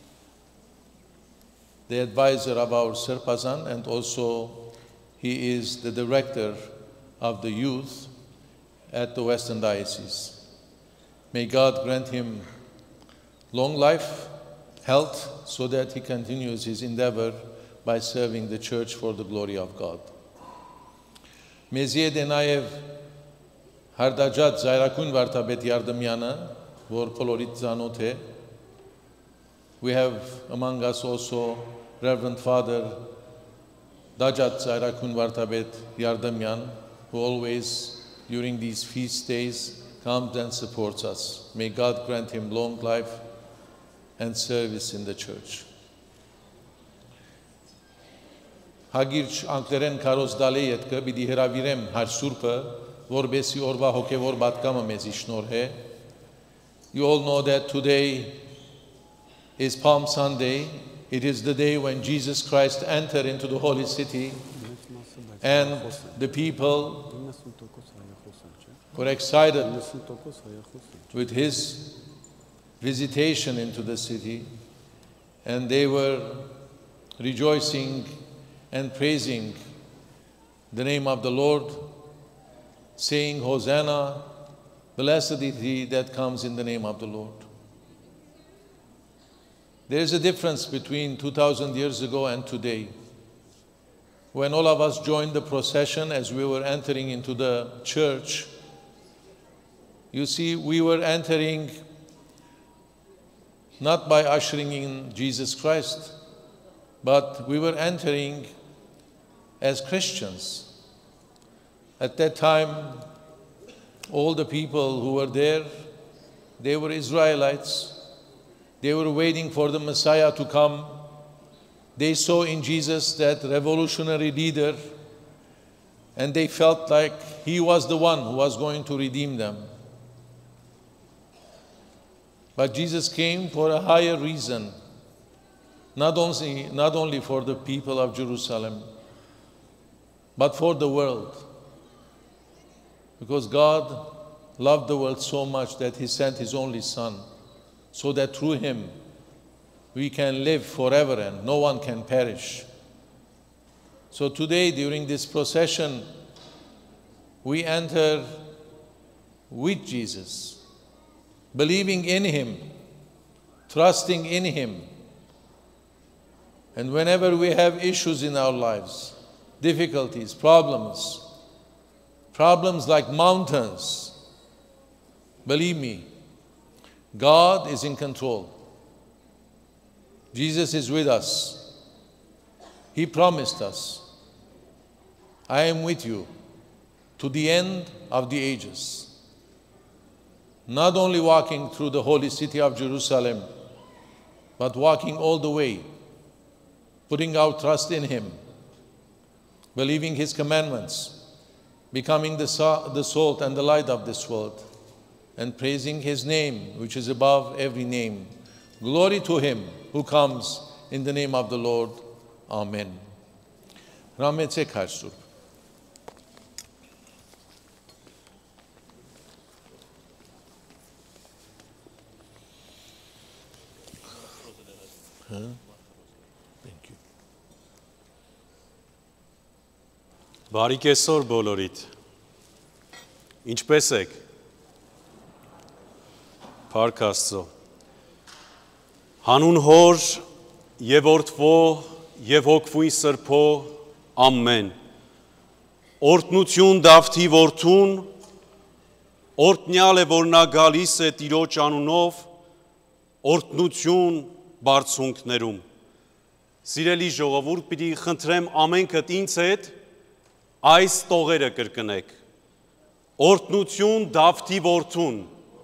the advisor of our Sirpazan and also he is the director of the youth at the Western Diocese. May God grant him long life, health, so that he continues his endeavor by serving the church for the glory of God. Մեզի է նաև հարդաջատ Զայրակուն Վարդապետ Յարդեմյանը, որ բոլորիդ ծանոթ է. We have among us also Reverend Father Dajat Zairakun Vardapet Yardemyan, who always during these feast days comes and supports us. May God grant him long life and service in the church. Հագիրճ անկլերեն կարոզ դալե ետքը պիտի հրավիրեմ Հայր Սուրբը, որբեսի օրվա հոգևոր պատկամը մեզի շնորհե. You all know that today is Palm Sunday. It is the day when Jesus Christ entered into the holy city and the people were excited with his visitation into the city, and they were rejoicing and praising the name of the Lord, saying, Hosanna, blessed is he that comes in the name of the Lord. There is a difference between 2,000 years ago and today. When all of us joined the procession as we were entering into the church, you see, we were entering not by ushering in Jesus Christ, but we were entering as Christians. At that time, all the people who were there, they were Israelites. They were waiting for the Messiah to come. They saw in Jesus that revolutionary leader, and they felt like he was the one who was going to redeem them. But Jesus came for a higher reason, not only for the people of Jerusalem, but for the world. Because God loved the world so much that he sent his only Son, so that through him we can live forever and no one can perish. So today, during this procession, we enter with Jesus, believing in Him, trusting in Him. And whenever we have issues in our lives, difficulties, problems like mountains, believe me, God is in control. Jesus is with us. He promised us, I am with you to the end of the ages. Not only walking through the holy city of Jerusalem, but walking all the way, putting our trust in Him, believing His commandments, becoming the salt and the light of this world, and praising His name, which is above every name. Glory to Him who comes in the name of the Lord. Amen. Ramեցեք Հայր Սուրբ. Thank you. Բարի կեսօր բոլորիդ։ Ինչպե՞ս եք։ Փառք Աստծո։ Հանուն Հոր եւ Որդվո եւ Հոգվույն Սրբո ամեն։ Օրհնություն Դավթի որդուն, օրհնյալ է, որ նա գալիս է Տիրոջ անունով, օրհնություն բարձունքներում։ Սիրելի ժողովուրդ, պիտի խնդրեմ ամենքդ ինձ հետ այս տողերը կրկնեք։ Օրհնություն Դավթի որդուն,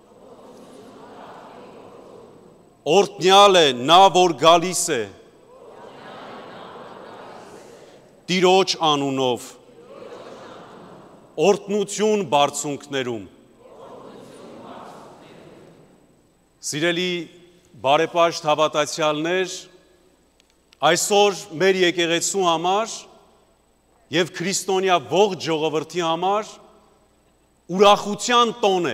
օրհնյալ է նա, որ գալիս է Տիրոջ անունով, օրհնություն բարձունքներում։ Սիրելի բարեպաշտ հավատացյալներ, այսօր մեր եկեղեցու համար եւ քրիստոնյա ողջ ժողովրդի համար ուրախության տոն է,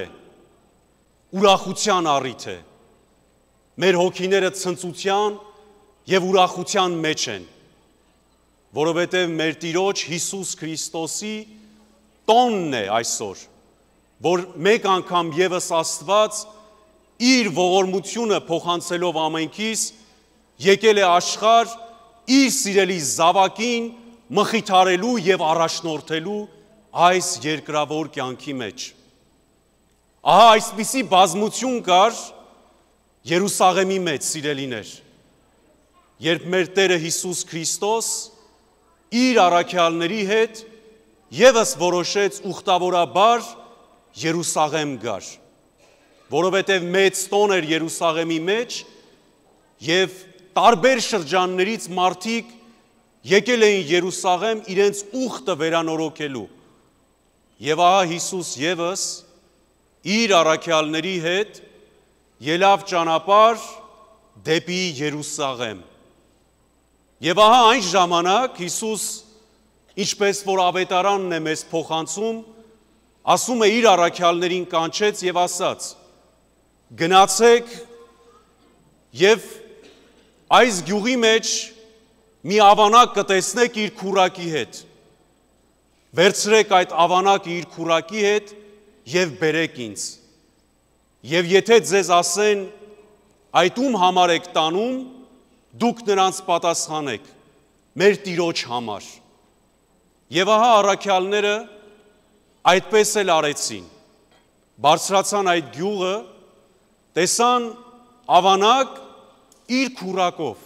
ուրախության առիթ է։ Մեր հոգիները ցնծության եւ ուրախության մեջ են, որովհետեւ մեր Տիրոջ Հիսուս Քրիստոսի տոնն է այսօր, որ մեկ անգամ եւս Աստված իր ողորմությունը փոխանցելով ամենքիս եկել է աշխարհ իր սիրելի զավակին մխիթարելու եւ առաջնորդելու այս երկրավոր կյանքի մեջ։ Ահա այսպիսի բազմություն կար Երուսաղեմի մեջ, սիրելիներ, երբ մեր Տերը Հիսուս Քրիստոս իր առաքյալների հետ եւս որոշեց ուխտավորաբար Երուսաղեմ գար, որովհետև մեծ տոն էր Երուսաղեմի մեջ եւ տարբեր շրջաններից մարդիկ եկել էին Երուսաղեմ իրենց ուխտը վերանորոգելու։ Եվ ահա Հիսուս եւս իր առաքյալների հետ ելավ ճանապարհ դեպի Երուսաղեմ։ Եվ ահա այն ժամանակ Հիսուս, ինչպես որ ավետարանն է մեզ փոխանցում, ասում է իր առաքյալներին կանչեց եւ ասաց. գնացեք եւ այս գյուղի մեջ մի ավանակ կտեսնեք իր քուրակի հետ։ Վերցրեք այդ ավանակը իր քուրակի հետ եւ բերեք ինձ։ Եվ եթե ձեզ ասեն, այդ ում համար եք տանում, դուք նրանց պատասխանեք, մեր Տիրոջ համար։ Եվ ահա առաքյալները այդպես էլ արեցին։ Բարձրացան այդ գյուղը, տեսան ավանակ իր քուրակով,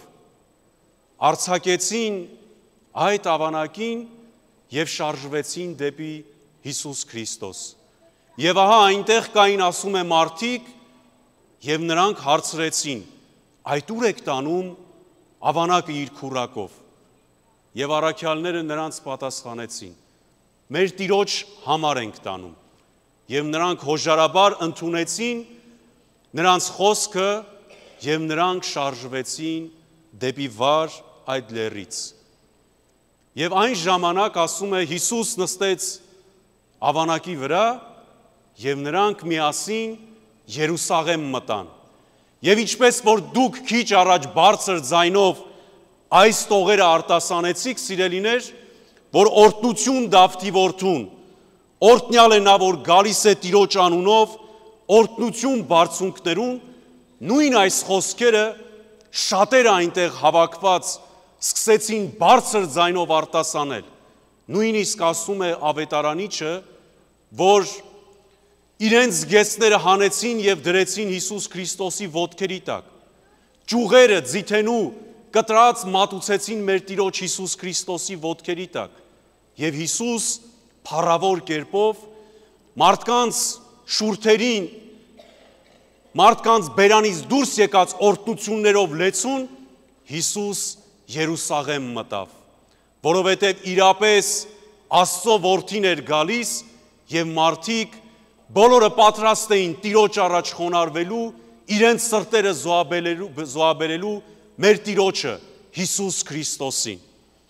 արձակեցին այդ ավանակին եւ շարժվեցին դեպի Հիսուս Քրիստոս։ Եվ ահա այնտեղ կային, ասում է, մարդիկ, եւ նրանք հարցրեցին. այդ ուր եք տանում ավանակը իր քուրակով։ Եվ առաքյալները նրանց պատասխանեցին. մեր Տիրոջ համար ենք տանում։ Եվ նրանք հոժարաբար ընդունեցին նրանց խոսքը եւ նրանք շարժվեցին դեպի վար այդ լեռից։ Եվ այն ժամանակ, ասում է, Հիսուս նստեց ավանակի վրա եւ նրանք միասին Երուսաղեմ մտան։ Եվ ինչպես որ դուք քիչ առաջ բարձր ձայնով այս տողերը արտասանեցիք, սիրելիներ, որ օրհնություն Դավթի որդուն, օրհնյալ է նա, որ գալիս է Տիրոջ անունով, օրհնություն բարձունքներուն, նույն այս խոսքերը շատերը այնտեղ հավաքված սկսեցին բարձր ձայնով արտասանել։ Նույնիսկ ասում է ավետարանիչը, որ իրենց գեստները հանեցին և դրեցին Հիսուս Քրիստոսի ոտքերի տակ։ Ճյուղերը ձիթենու կտրած մատուցեցին մեր Տիրոջ Հիսուս Քրիստոսի ոտքերի տակ։ Եվ Հիսուս փառավոր կերպով մարդկանց շուրթերին, մարդկանց բերանից դուրս եկած օրհնություններով լեցուն Հիսուս Երուսաղեմ մտավ, որովհետև իրապես Աստծո որդին էր գալիս և մարդիկ բոլորը պատրաստ էին Տիրոջ առաջ խոնարհվելու, իրենց սրտերը զոհաբերելու մեր Տիրոջը Հիսուս Քրիստոսին։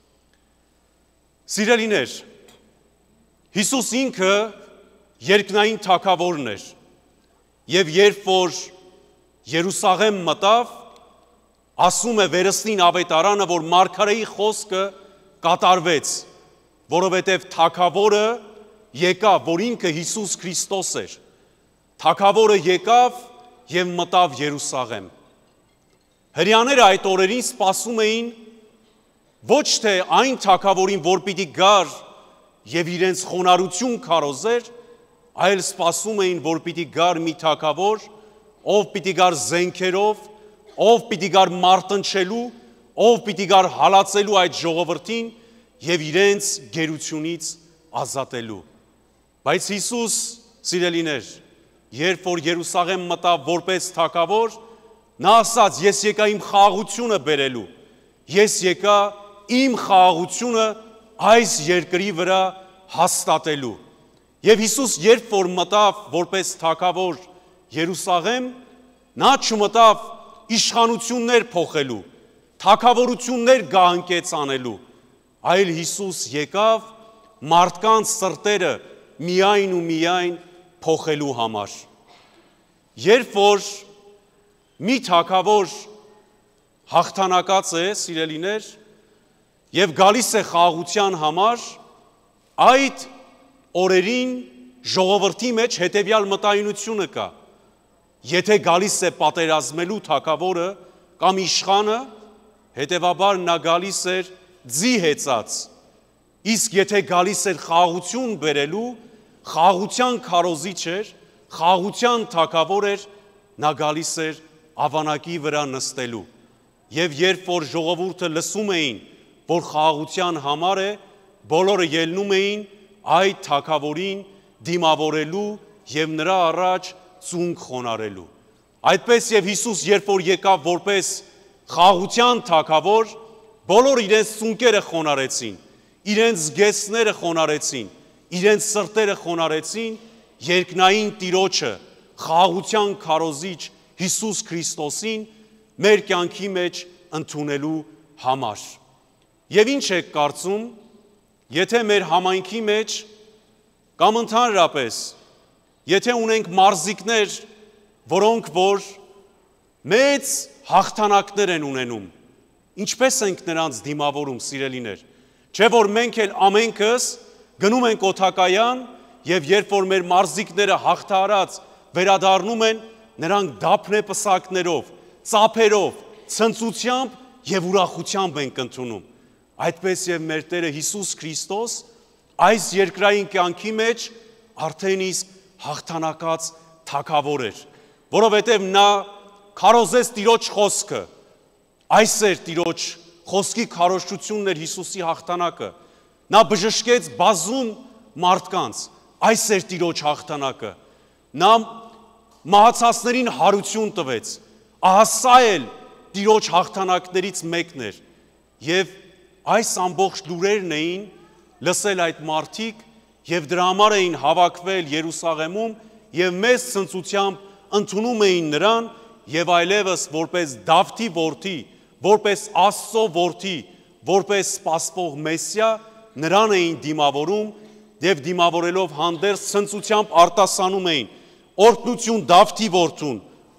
Սիրելիներ, Հիսուս ինքը երկնային թագավորն էր, և երբ որ Երուսաղեմ մտավ, ասում է վերստին ավետարանը, որ մարգարեի խոսքը կատարվեց, որովհետև թագավորը եկավ, որ ինքը Հիսուս Քրիստոս էր, թագավորը եկավ և մտավ Երուսաղեմ։ Հրեաները այդ օրերին սպասում էին ոչ թե այն թագավորին, որ պիտի գար և իրենց խոնարհություն քարոզեր, այլ սպասում էին, որ պիտի գար մի թագավոր, ով պիտի գար զենքերով, ով պիտի գար մարտնչելու, ով պիտի գար հալածելու այդ ժողովրդին և իրենց գերությունից ազատելու։ Բայց Հիսուս, սիրելիներ, երբ որ Երուսաղեմ մտավ որպես թագավոր, նա ասաց, ես եկա իմ խաղաղությունը բերելու, ես եկա իմ խաղաղությունը այս երկրի վրա հաստատելու։ Եվ Հիսուս երբ որ մտավ որպես թագավոր Երուսաղեմ, նա չմտավ իշխանություններ փոխելու, թագավորություններ գահանկեց անելու, այլ Հիսուս եկավ մարդկանց սրտերը միայն ու միայն փոխելու համար։ Երբ որ մի թագավոր հաղթանակած է, սիրելիներ, և գալիս է խաղաղության համար, այդ օրերին ժողովրդի մեջ հետևյալ մտայնությունը կա. եթե գալիս է պատերազմելու թագավորը կամ իշխանը, հետևաբար նա գալիս էր ձի հեծած, իսկ եթե գալիս էր խաղաղություն բերելու, խաղաղության քարոզիչ էր, խաղաղության թագավոր էր, նա գալիս էր ավանակի վրա նստելու։ Եվ երբ որ ժողովուրդը լսում էին, որ խաղաղության համար է, բոլորը ելնում էին այդ թագավորին դիմավորելու և նրա առաջ ծունկ խոնարհելու։ Այդպես և Հիսուս երբ որ եկավ որպես խաղաղության թագավոր, բոլորը իրենց ծունկերը խոնարհեցին, իրենց զգեստները խոնարհեցին, իրենց սրտերը խոնարհեցին երկնային Տիրոջը, խաղաղության քարոզիչ Հիսուս Քրիստոսին մեր կյանքի մեջ ընդունելու համար։ Եվ ինչ եք կարծում, եթե մեր համայնքի մեջ կամ ընդհանրապես, եթե ունենք մարզիկներ, որոնք որ մեծ հաղթանակներ են ունենում, ինչպես ենք նրանց դիմավորում, սիրելիներ, չէ որ մենք էլ ամենքս գնում ենք օդակայան և երբ որ մեր մարզիկները հաղթահարած վերադառնում են, նրանք դափնեպսակներով, ծափերով, ցնծությամբ և ուրախությամբ ենք ընդունում։ Այդպես և մեր Տերը Հիսուս Քրիստոս այս երկրային կյանքի մեջ արդեն իսկ հաղթանակած թագավոր էր, որովհետև նա քարոզեց Տիրոջ խոսքը, այս էր Տիրոջ խոսքի քարոզչությունն էր Հիսուսի հաղթանակը, նա բժշկեց բազում մարդկանց, այս էր Տիրոջ հաղթանակը, նա մահացածներին հարություն տվեց, ահա սա էլ Տիրոջ հաղթանակներից մեկն էր, և այս ամբողջ լուրերն էին լսել այդ մարդիկ և դրա համար էին հավաքվել Երուսաղեմում և մեծ ցնծությամբ ընդունում էին նրան և այլևս որպես Դավթի որդի, որպես Աստծո որդի, որպես սպասվող Մեսիա նրան էին դիմավորում և դիմավորելով հանդերձ ցնծությամբ արտասանում էին. օրհնություն Դավթի որդուն,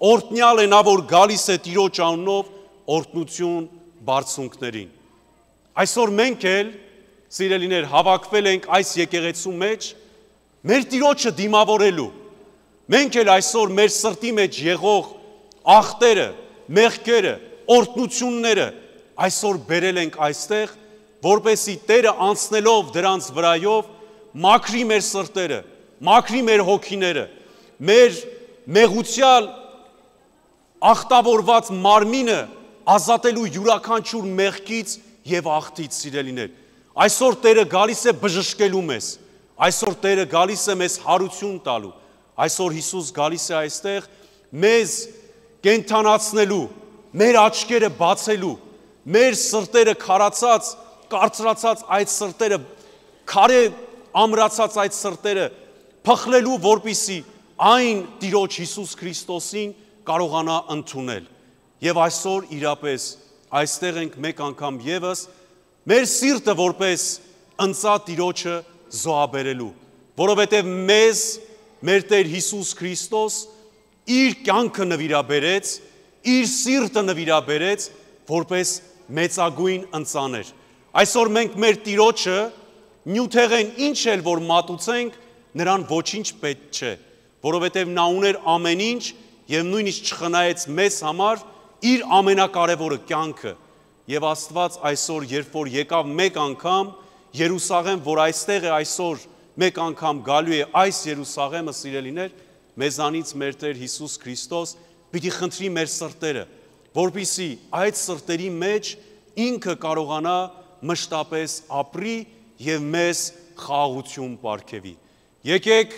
օրտնյալ է նա, որ գալիս է Տիրոջ անունով օրտնություն բարձունքներին։ Այսօր մենք էլ, սիրելիներ, հավաքվել ենք այս եկեղեցու մեջ մեր Տիրոջը դիմավորելու։ Մենք էլ այսօր մեր սրտի մեջ եղող ախտերը, մեղքերը, օրտնությունները այսօր բերել ենք այստեղ, որպեսզի Տերը անցնելով դրանց վրայով մաքրի մեր սրտերը, մաքրի մեր հոգիները, մեր մեղուցյալ ախտավորված մարմինը ազատելու յուրաքանչյուր մեղքից եւ ախտից, սիրելիներ։ Այսօր Տերը գալիս է բժշկելու մեզ, այսօր Տերը գալիս է մեզ հարություն տալու, այսօր Հիսուս գալիս է այստեղ մեզ կենթանացնելու, մեր աչքերը բացելու, մեր սրտերը քարացած, կարծրացած այդ սրտերը, քարե ամրացած այդ սրտերը փխլելու, որպիսի այն Տիրոջ Հիսուս Քրիստոսին կարողանա ընդունել։ Եվ այսօր իրապես այստեղ ենք մեկ անգամ ևս մեր սիրտը որպես ընծա Տիրոջը զոհաբերելու, որովհետև մեզ մեր Տեր Հիսուս Քրիստոս իր կյանքը նվիրաբերեց, իր սիրտը նվիրաբերեց, որպես մեծագույն ընծաներ։ Այսօր մենք մեր Տիրոջը նյութեղեն ինչ էլ որ մատուցենք, նրան ոչինչ պետք չէ, որովհետև նա ուներ ամեն ինչ եւ նույնիսկ չխնայեց մեզ համար իր ամենակարևորը կյանքը։ Եվ Աստված այսօր, երբ որ եկավ մեկ անգամ Երուսաղեմ, որ այստեղ է այսօր մեկ անգամ գալու է այս Երուսաղեմը, սիրելիներ, մեզանից մեր Տեր Հիսուս Քրիստոս պիտի խնդրի մեր սրտերը, որպեսզի այդ սրտերի մեջ ինքը կարողանա մշտապես ապրի եւ մեզ խաղաղություն պարգևի։ Եկեք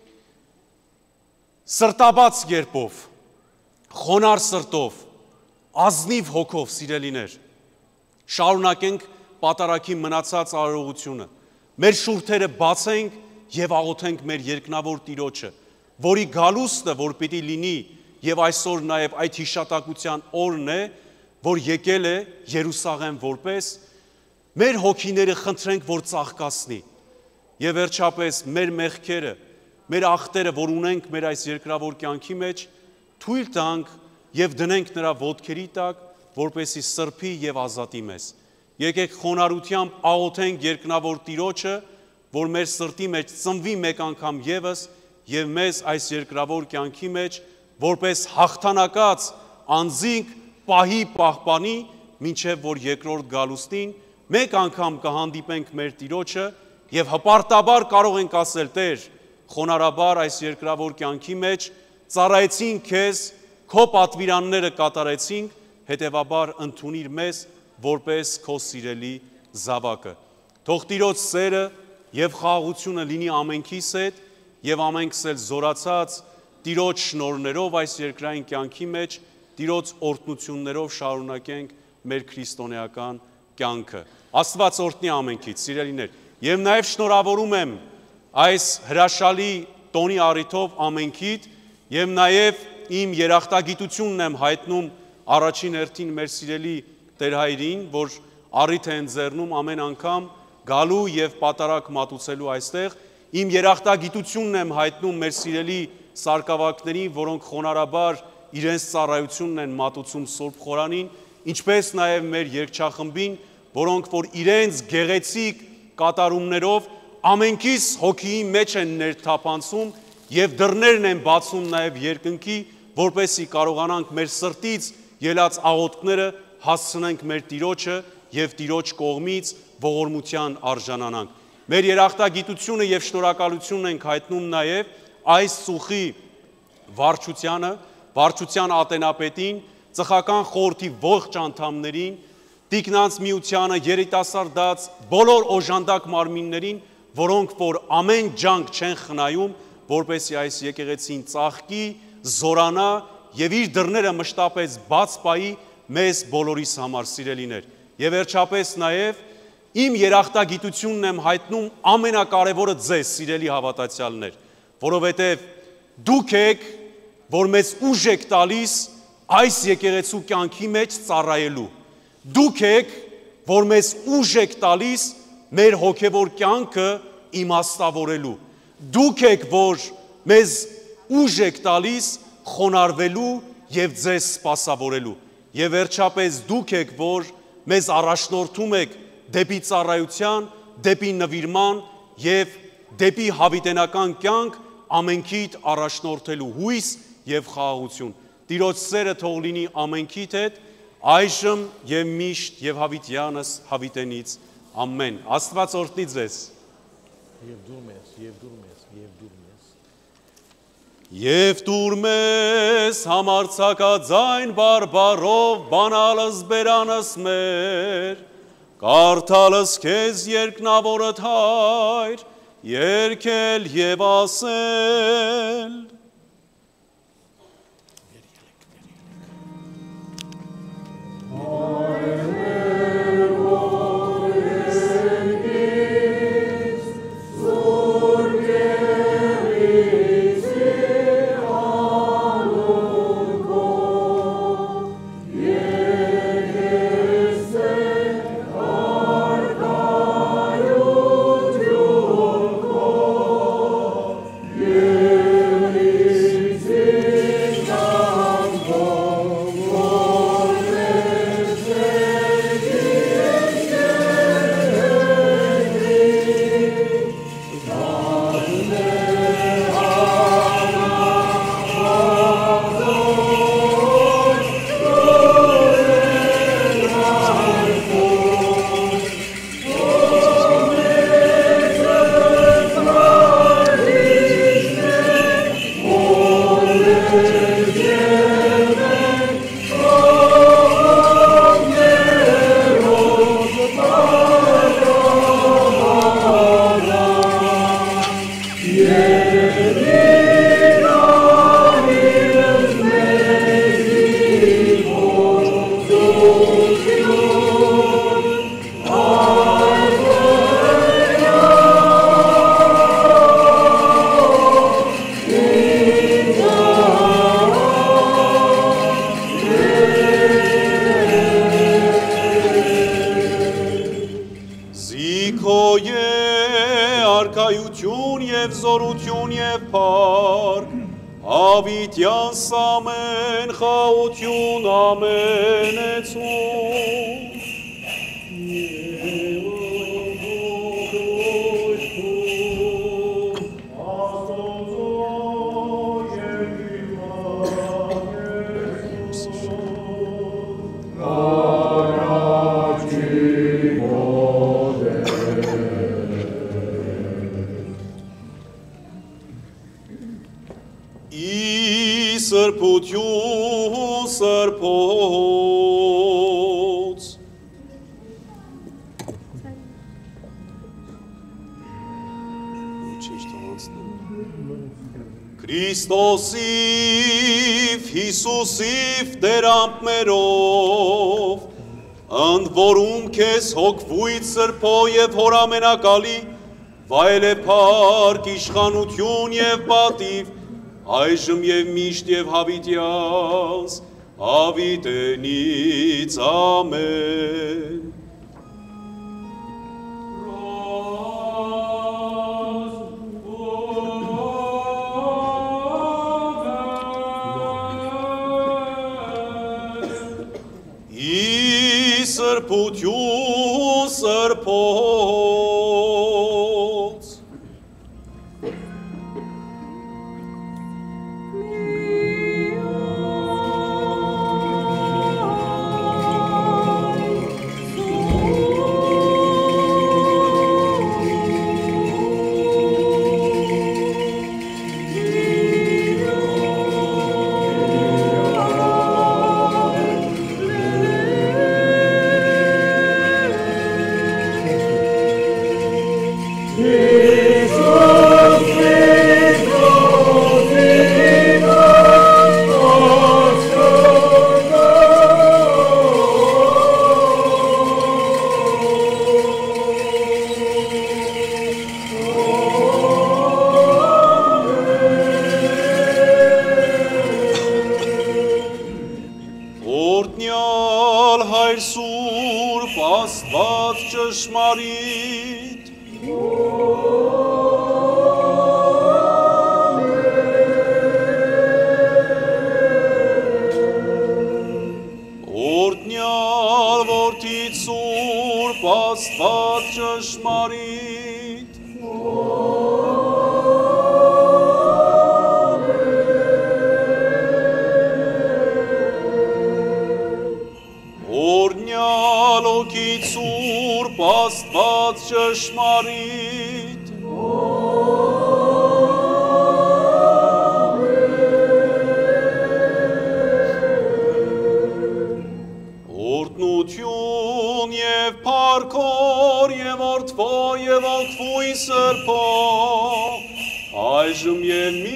սրտաբաց կերպով, խոնար սրտով, ազնիվ հոգով, սիրելիներ, շարունակենք պատարագի մնացած արարողությունը, մեր շուրթերը բացենք եւ աղոթենք մեր երկնավոր Տիրոջը, որի գալուստը, որ պիտի լինի եւ այսօր նաեւ այդ հիշատակության օրն է, որ եկել է Երուսաղեմ որպես մեր հոգիները խնդրենք, որ ծաղկացնի եւ վերջապես մեր մեղքերը, մեր ախտերը, որ ունենք մեր այս երկրավոր կյանքի մեջ, թույլ տանք եւ դնենք նրա ոտքերի տակ, որպեսզի սրբի եւ ազատի մեզ։ Եկեք խոնարհությամբ աղոթենք երկնավոր Տիրոջը, որ մեր սրտի մեջ ծնվի մեկ անգամ եւս եւ մեզ այս երկրավոր կյանքի մեջ որպես հաղթանակած անձինք պահի պահպանի, մինչև որ երկրորդ գալուստին մեկ անգամ կհանդիպենք մեր Տիրոջը եւ հպարտաբար կարող ենք ասել. Տեր, խոնարհաբար այս երկրավոր կյանքի մեջ ծառայեցինք քեզ, քո պատվիրանները կատարեցինք, հետևաբար ընդունիր մեզ որպես քո սիրելի զավակը։ Թող Տիրոջ սերը եւ խաղաղությունը լինի ամենքիս հետ եւ ամենքս էլ զորացած Տիրոջ շնորհներով այս երկրային կյանքի մեջ Տիրոջ օրհնություններով շարունակենք մեր քրիստոնեական կյանքը։ Աստված օրհնի ամենքից, սիրելիներ, եւ նաեւ շնորհավորում եմ այս հրաշալի տոնի առիթով ամենքիդ եւ նաեւ իմ երախտագիտությունն եմ հայտնում առաջին հերթին մեր սիրելի Տեր հայրին, որ առիթ է ընձեռնում ամեն անգամ գալու եւ պատարագ մատուցելու այստեղ, իմ երախտագիտությունն եմ հայտնում մեր սիրելի սարկավակներին, որոնք խոնարհաբար իրենց ծառայությունն են մատուցում Սուրբ Խորանին, ինչպես նաեւ մեր երգչախմբին, որոնք որ իրենց գեղեցիկ կատարումներով ամենքիս հոգիի մեջ են ներթափանցում եւ դռներն են բացում նաեւ երկնքի, որպեսզի կարողանանք մեր սրտից ելած աղոթքները հասցնենք մեր Տիրոջը եւ Տիրոջ կողմից ողորմության արժանանանք։ Մեր երախտագիտությունը եւ շնորհակալությունն ենք հայտնում նաեւ այս ծուխի վարչությանը, վարչության ատենապետին, ծխական խորհրդի ողջ անդամներին, Տիկնանց միությանը, երիտասարդաց, բոլոր օժանդակ մարմիններին, որոնք որ ամեն ջանք չեն խնայում, որպեսզի այս եկեղեցին ծաղկի, զորանա եւ իր դռները մշտապես բաց պահի մեզ բոլորիս համար, սիրելիներ։ Եվ վերջապես նաեւ իմ երախտագիտությունն եմ հայտնում ամենակարևորը ձեզ, սիրելի հավատացյալներ, որովհետեւ դուք եք, որ մեզ ուժ եք տալիս այս եկեղեցու կյանքի մեջ ծառայելու։ Դուք եք, որ մեզ ուժ եք տալիս մեր հոգևոր կյանքը իմաստավորելու։ Դուք եք, որ մեզ ուժ եք տալիս խոնարհվելու եւ ձեզ սպասավորելու։ Եվ վերջապես դուք եք, որ մեզ առաջնորդում եք դեպի ծառայության, դեպի նվիրման եւ դեպի հավիտենական կյանք ամենքիդ առաջնորդելու հույս եւ խաղաղություն։ Տիրոջ սերը թող լինի ամենքիդ հետ, այժմ եւ միշտ եւ հավիտյանս հավիտենից ամեն։ Աստված օրհնի ձեզ։ Եվ դուր մեզ համարձակաձայն բարբարով բանալս բերանս մեր, կարդալս քեզ երկնավորդ հայր, երգել եւ ասել։ Քրիստոսիվ, Հիսուսիվ Տեր ամպներով, ընդ որում քեզ հոգվույթ սրբո և հորամենակալի, վայել է փառք, իշխանություն և պատիվ, այժմ և միշտ և հավիտյանս, հավիտենից ամեն։ Սրբություն սրբոց ճշմարիտ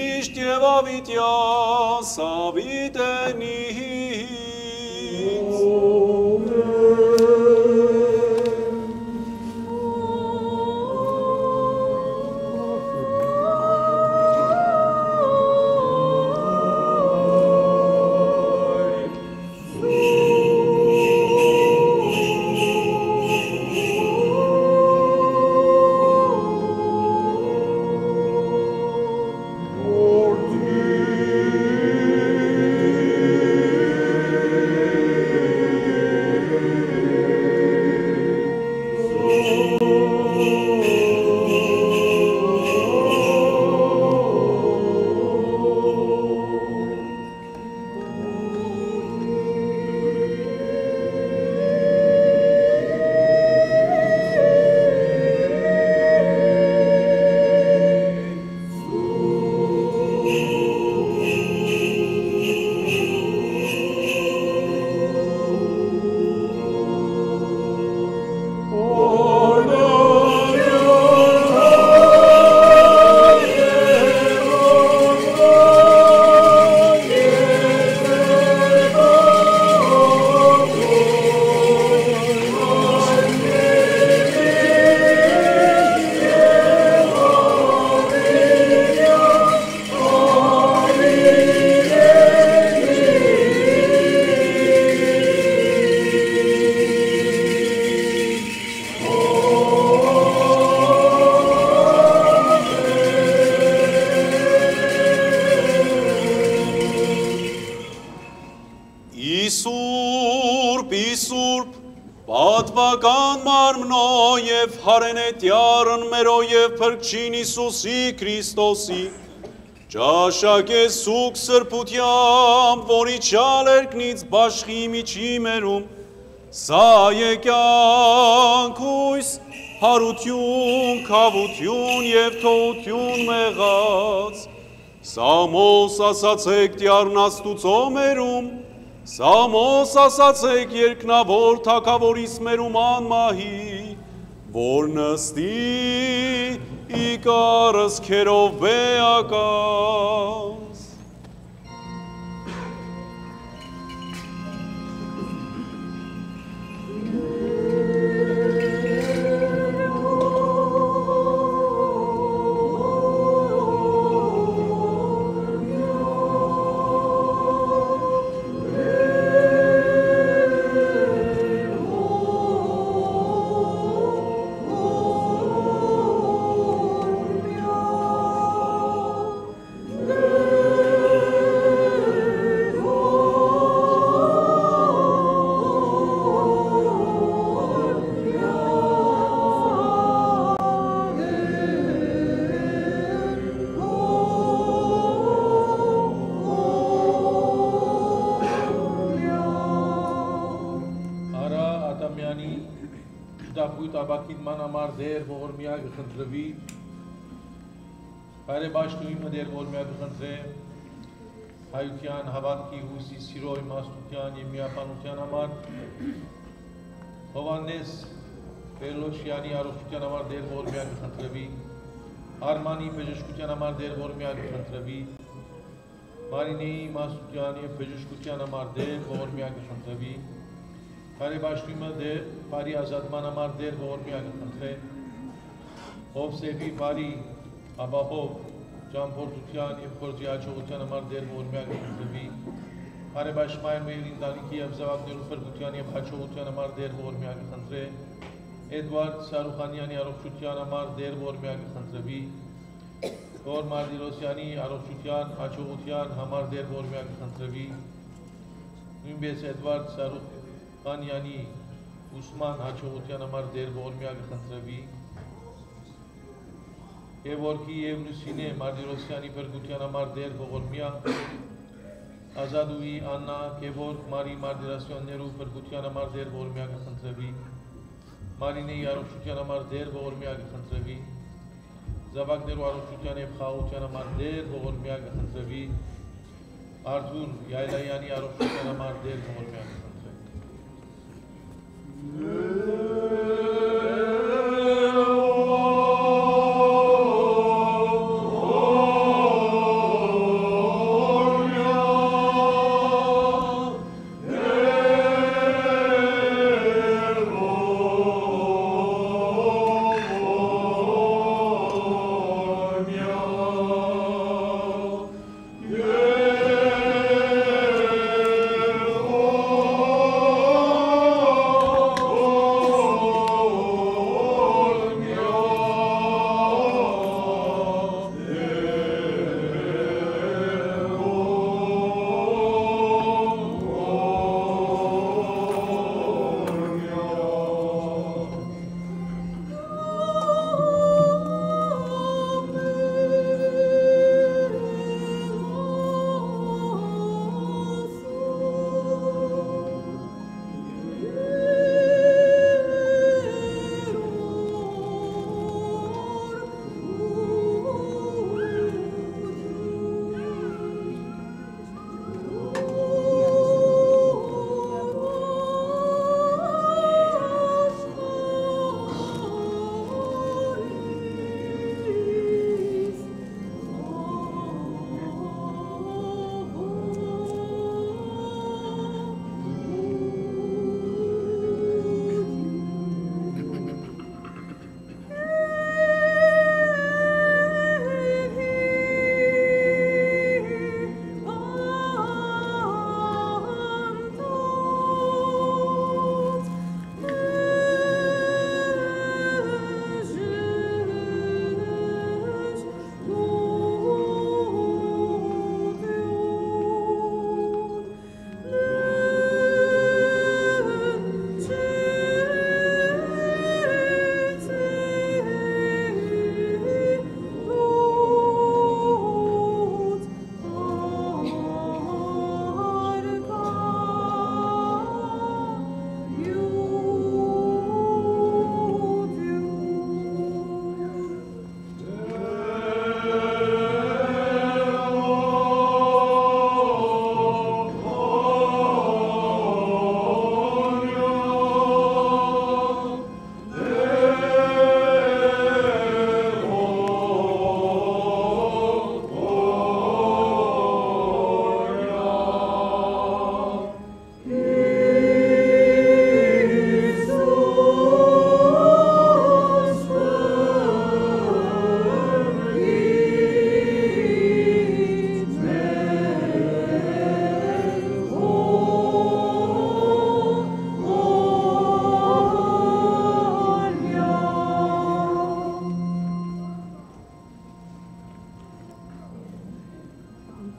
միշտ և ավիտյաս ավիտենից։ Պատվական մարմնո և հարենետյարն մերո և փրկչին Իսուսի Քրիստոսի, ճաշակ է սուկ սրբությամբ, որի ճալերկնից բաշխի միջի մերում, սա եկյանք ույս, հարություն, քավություն և թողություն մեղած, Սամոս ասացեք տյարն Աստուծո մերում, Սամոս ասացեք երկնավոր թագավորիս մերում անմահի, որ նստի իկարս քերով բեակաս։ Բարեբաշխույնը դեր որ միակ խնդրե հայության հավատքի հույսի սիրո իմաստության և միապանության համար Հովհաննես Բերլոշյանի առողջության համար դեր որ միակ խնդրվի Արմանի բժշկության համար դեր որ միակ խնդրվի Մարինեի իմաստության և բժշկության համար դեր որ միակ խնդրվի Բարեբաշխույնը դեր բարի ազատման համար դեր որ միակ խնդրե Հովսեփի բարի Աբահով ճամփորդության և փորձի հաջողության համար դեր որ միակ խնդրվի Բարեբաշխման մեր ընտանիքի և զավակներու փրկության և հաջողության համար դեր որ միակ խնդրե Էդվարդ Սարուխանյանի առողջության համար դեր որ միակ խնդրվի Որ Մարտիրոսյանի առողջության հաջողության համար դեր որ միակ խնդրվի նույնպես Էդվարդ Սարուխանյանի ուսման հաջողության համար դեր որ միակ խնդրվի Գևորգի և Լուսինե Մարտիրոսյանի փրկության համար դեր ողորմյա Ազադուի Աննա Գևորգ Մարի Մարտիրոսյաններու փրկության համար դեր ողորմյա կխնդրվի Մարինեի առողջության համար դեր ողորմյա կխնդրվի Զավակներու առողջության և խաղաղության համար դեր ողորմյա կխնդրվի Արթուր Յայլայանի առողջության համար դեր ողորմյա կխնդրվի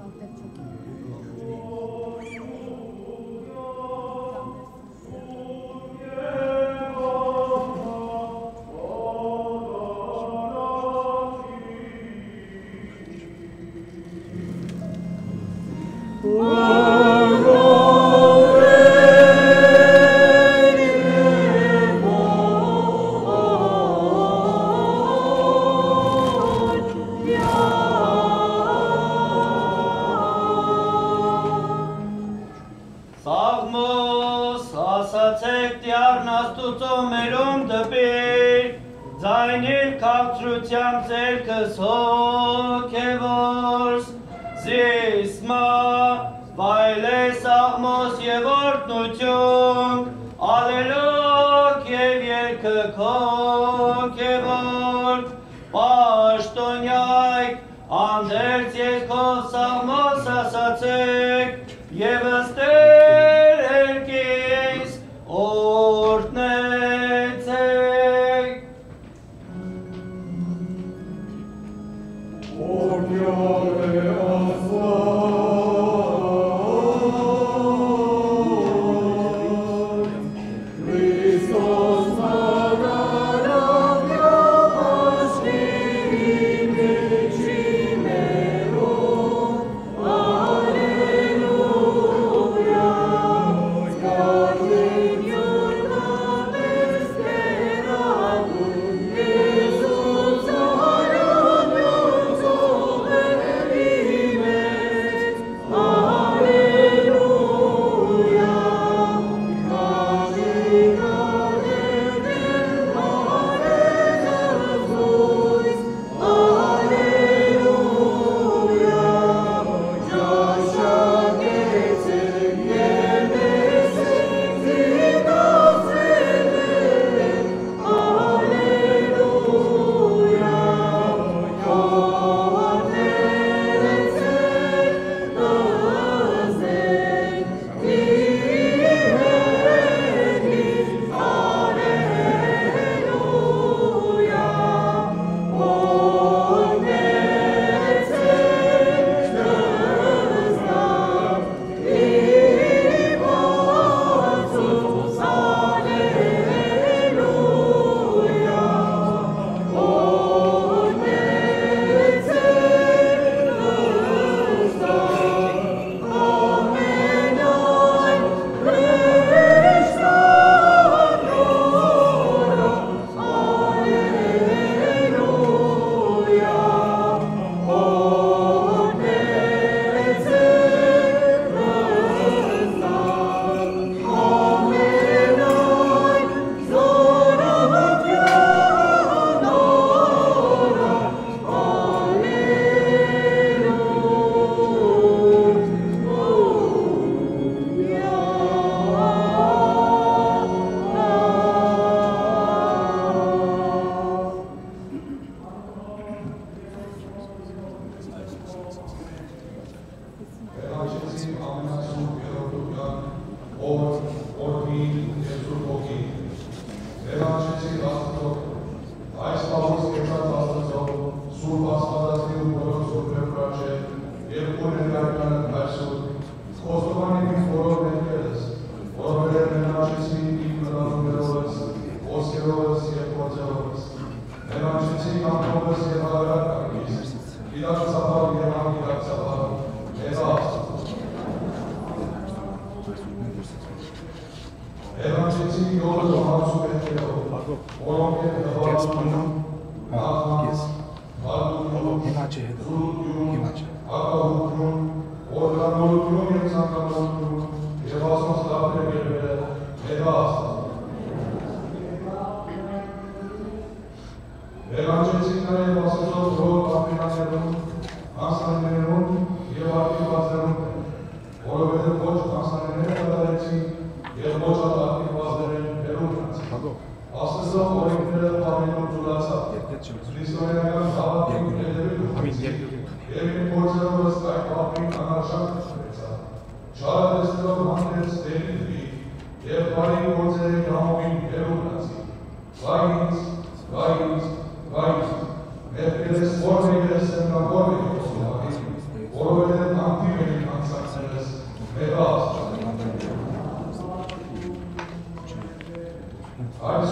Mercedes Formiges en la Formiges, Orwell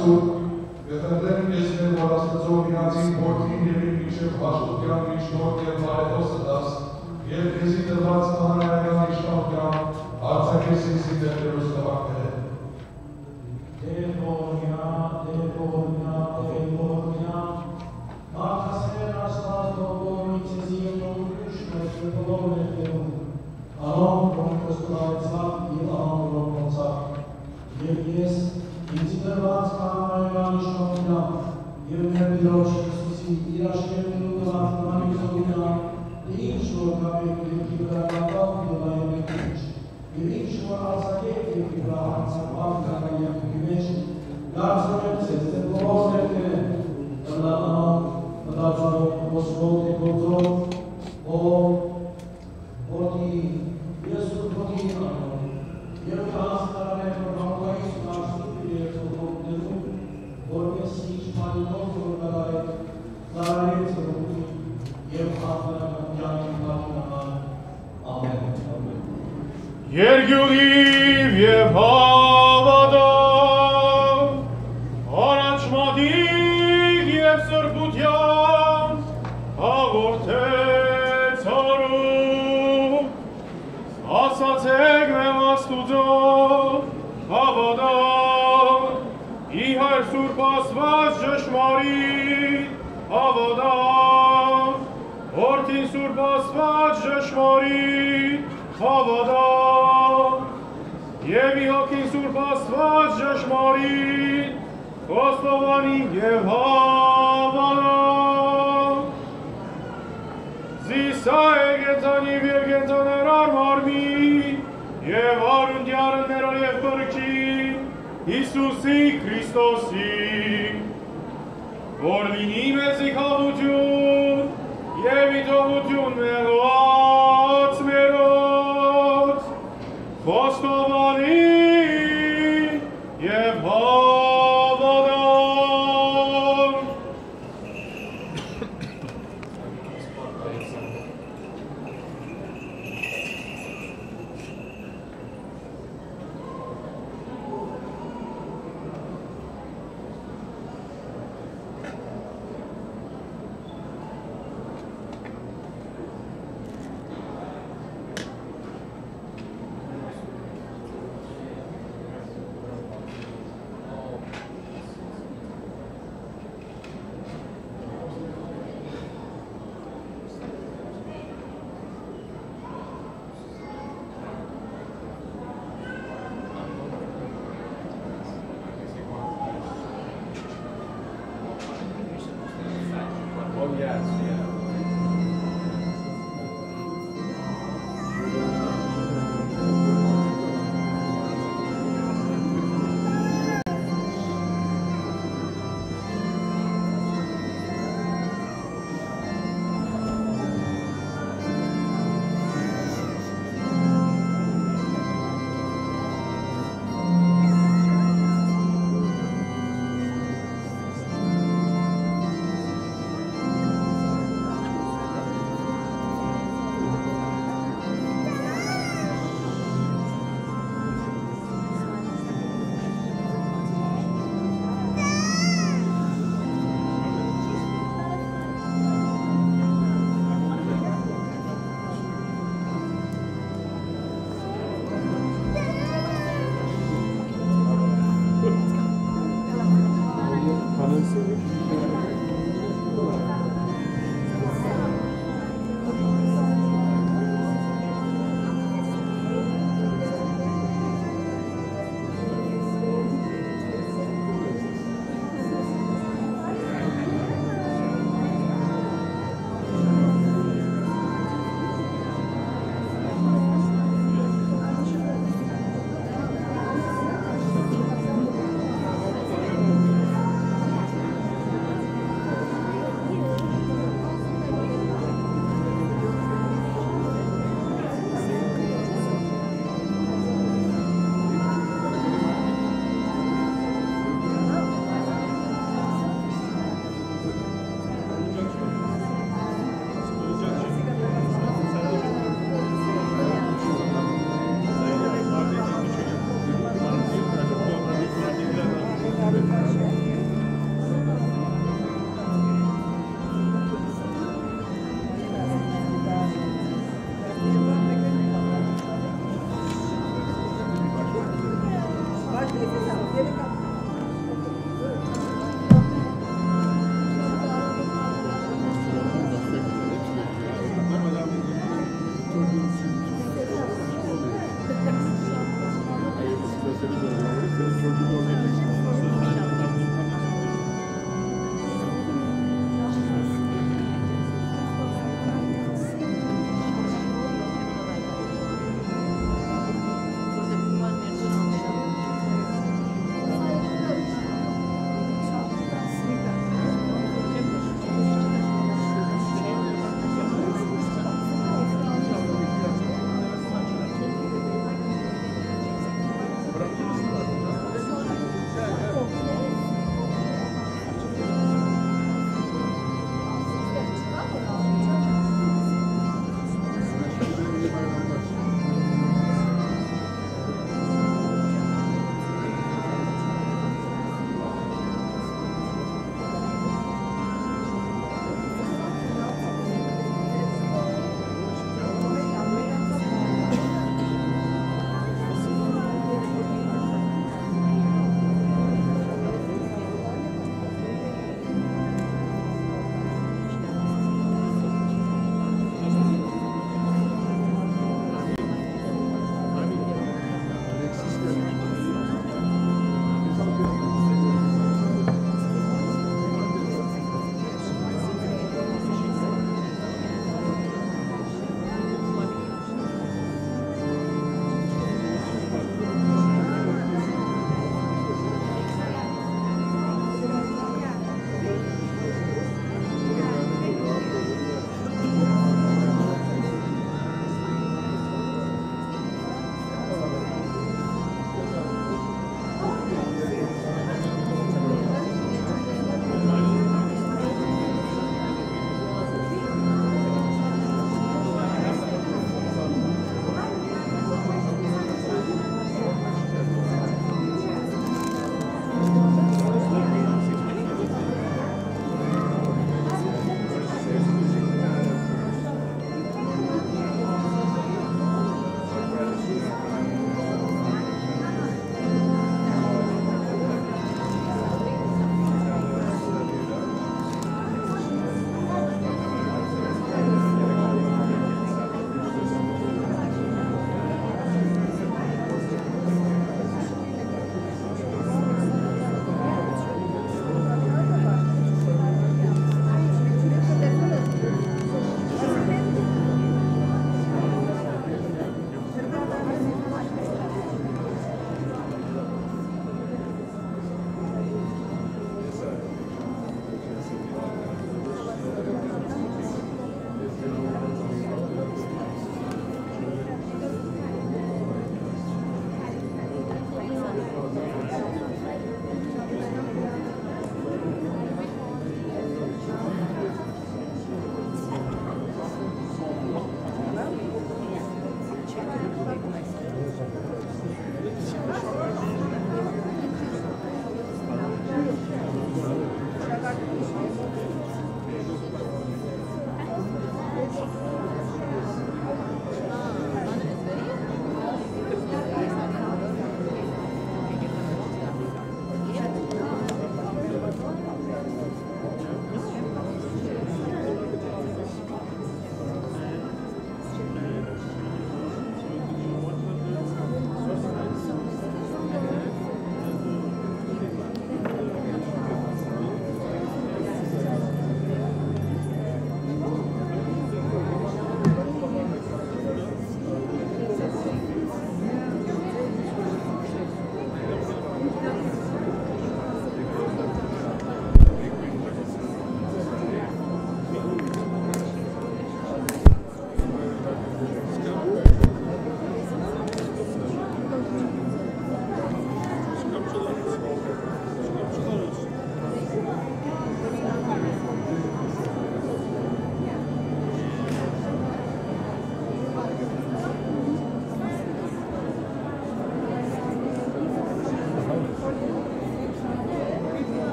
սուր, գտնդեն կեսներ, որ աստծո վինացին որդին և իր միջև հաշտության միջնորդ և բարեխոսը դաս, և քեզի տրված քահանայական իշխանության արձակեսի սիտերներուս կվակներ է։ Դեվորնյա, Մաղասեր աստված դողորի ծեզի և նողրուշն ես վետոլով ներկերում, Արոն կոնքոստորայցավ և անորոքոցավ, և ես ինձի դրված կահանայական իշխանության և մեր դիրոջ Հիսուսի իր աշկերներու դվանքանի զորության, ինչ որ կապեք երկի վրա կապավ և այն եկիչ, և ինչ որ արձակեք երկի վրա հանցապավ կապավ երկի մեջ, դարձորեմ ձեզ դեր բոլոր ներկերեն, տնանանով, մտածելով, ոսվով և գործով, որդի, ես ու որդի անով, և կհաստարանեմ, որ համակայիս ու նարսուպի և ծողողներում, որպես ինչ մալինով որ կրարեք, զարարեց որդի, և խաղդրական կյանքի պատինական, ամեն։ Երգյուղիվ և հավատով, առաջմատիկ և սրբության, հաղորդեց հարում, ասացեք մեմ աստուծո, հավատով, իհար սուրբ ասված ժշմարիտ, հավատով, որդին սուրբ ասված ժշմարիտ, հավատով, և ի հոգին սուրբ ասված ժշմարիտ, խոստովանիմ և հավատով, զիսա է գենցանիվ և գենցաներար մարմին, և արունդյարը ներոր և բրկի, Հիսուսի Քրիստոսի, որ լինի մեզի խաղություն, և իտողություն մեղված մերոց, խոստովանի և հավատամ։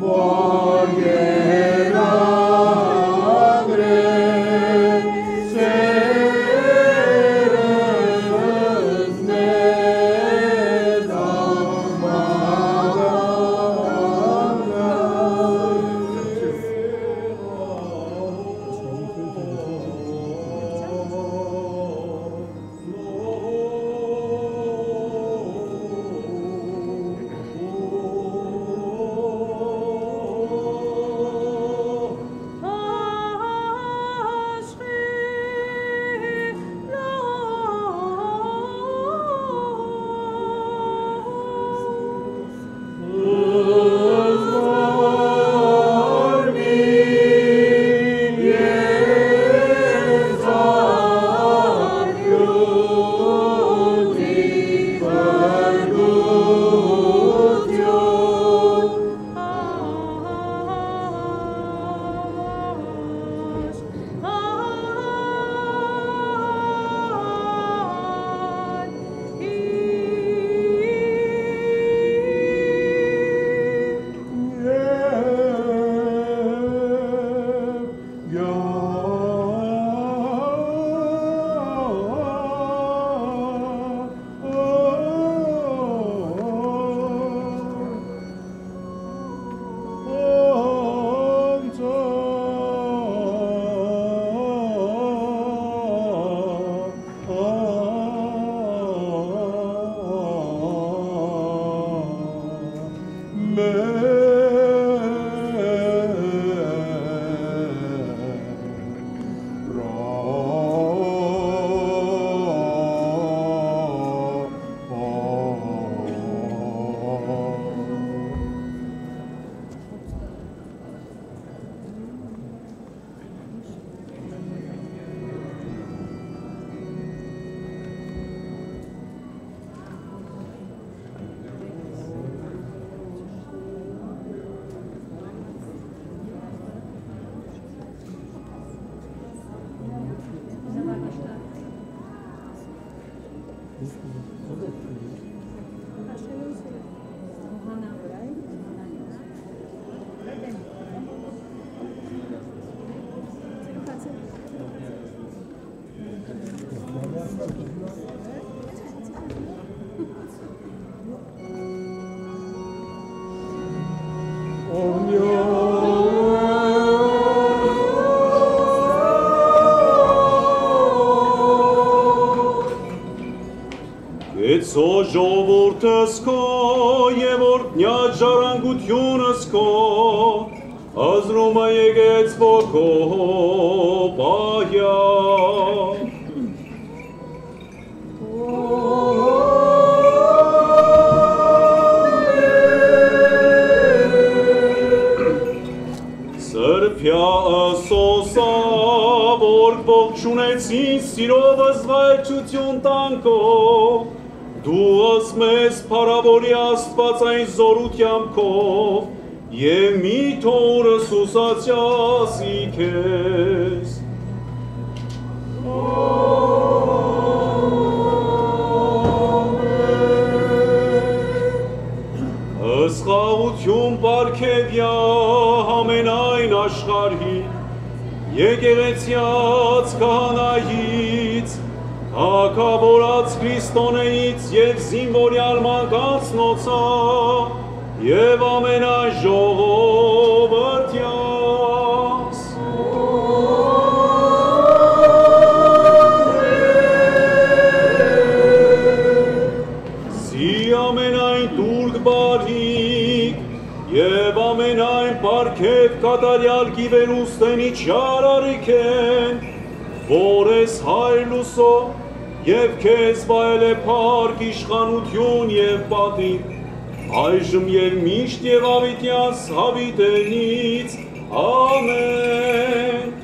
Գեցո ժողովուրդս քո եւ օրհնյա ժառանգությունս քո ազնումը եկեց ոգո պահյա Սրբյա ասոսա որ ողջունեցին սիրով զվարճություն տանքո Դու ասմես փարավորի աստվածային զորությամբ քով եւ մի թորս ուսացյասի քեզ Ըսխաղություն պարգևյա ամենայն աշխարհի եկեղեցյաց քահանայից Հակավորած Քրիստոնեից և զինվորյալ մանկացնոցա և ամենայն ժողովրդյաց Զի ամենայն տուրք բարիք և ամենայն պարգև կատարյալ գիվերուստենի չարարիք են որ ես հայր լուսո Եվ քեզ վայել է փառք իշխանություն և պատիվ այժմ և միշտ և հավիտյանս հավիտենից ամեն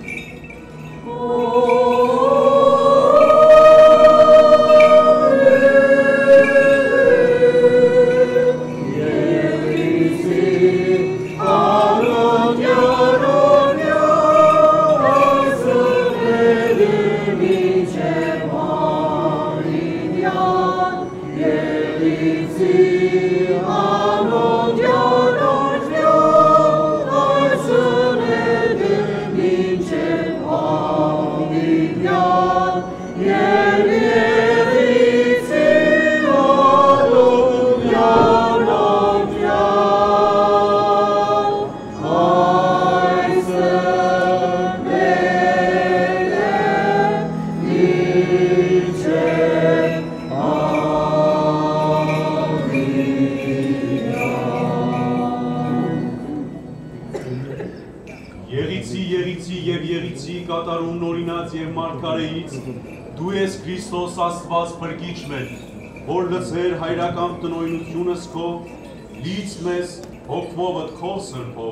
Anon, կատարում նորինած եւ մարգարեից, դու ես Քրիստոս Աստված փրկիչ մեր, որ լցեր հայրական տնօրինությունս քո, լից մեզ հոգվովդ քո սրբով։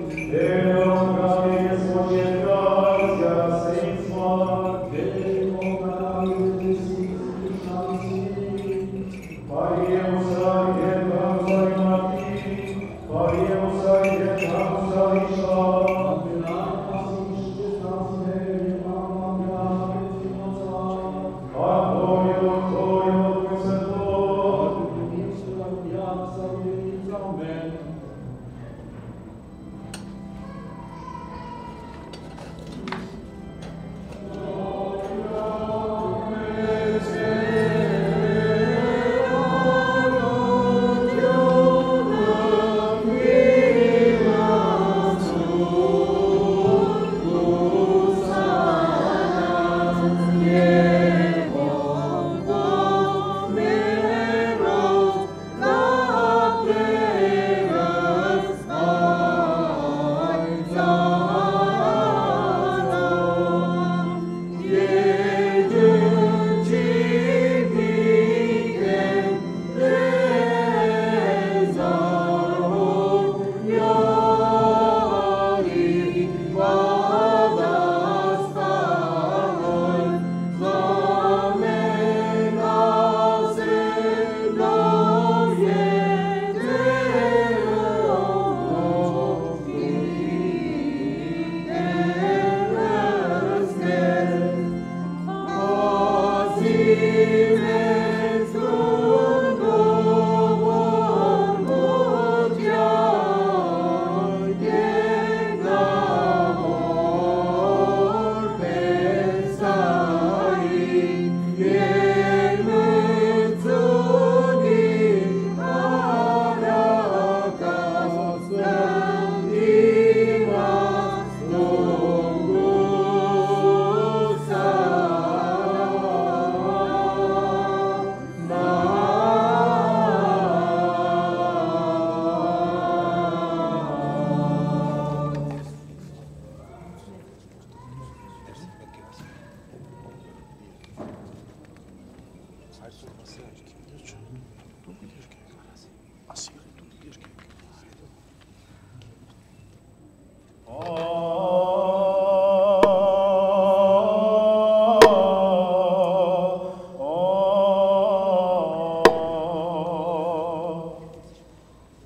Amen.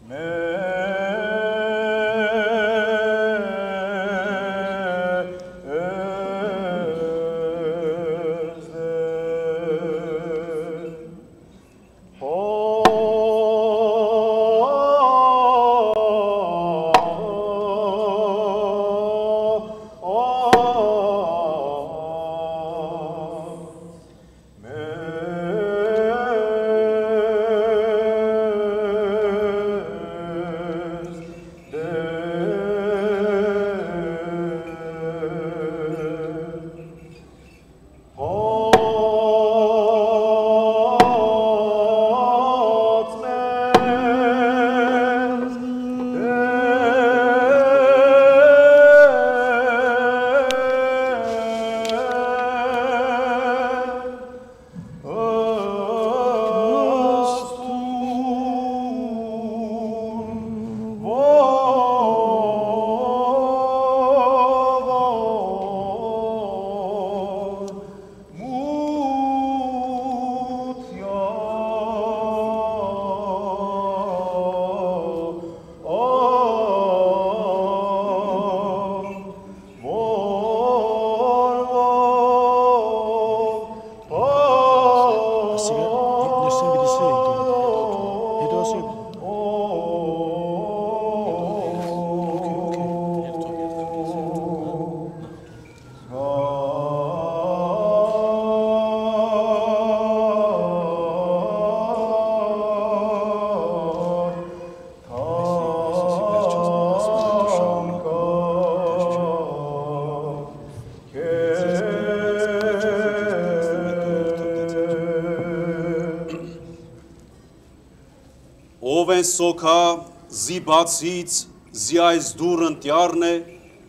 Ով են սոքա, զի բացից, զի այս դուր ընտյարն է,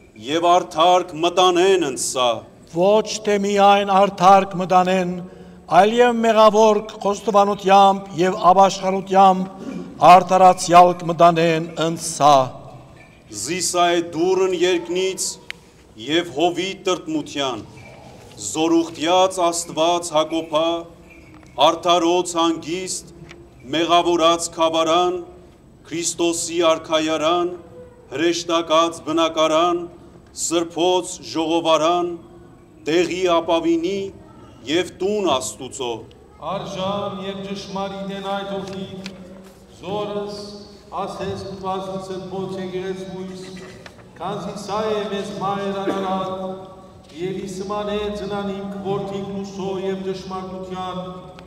և արդարք մտանեն ընսա։ Ոչ թե միայն արդարք մտանեն, այլ և մեղավոր խոստովանությամբ և ապաշխարությամբ արդարացյալ մտանեն ընսա։ Զիսա է դուրն երկնից և հովի տրտմության, զորուխտյաց աստված Հակոբա, արդարոց հանգիստ, մեղավորած քավարան, Քրիստոսի արքայարան, հրեշտակած բնակարան, սրբոց ժողովարան, տեղի ապավինի և տուն Աստուծո։ Արժան և ճշմարիտ են այդ օգնիք, զորս ասես պվածնի սրբոց եկեղեցուից, քանզի սա է մեզ մայրանարատ, և իսման է ծնանիք որդիք լուսո և ճշմարտության,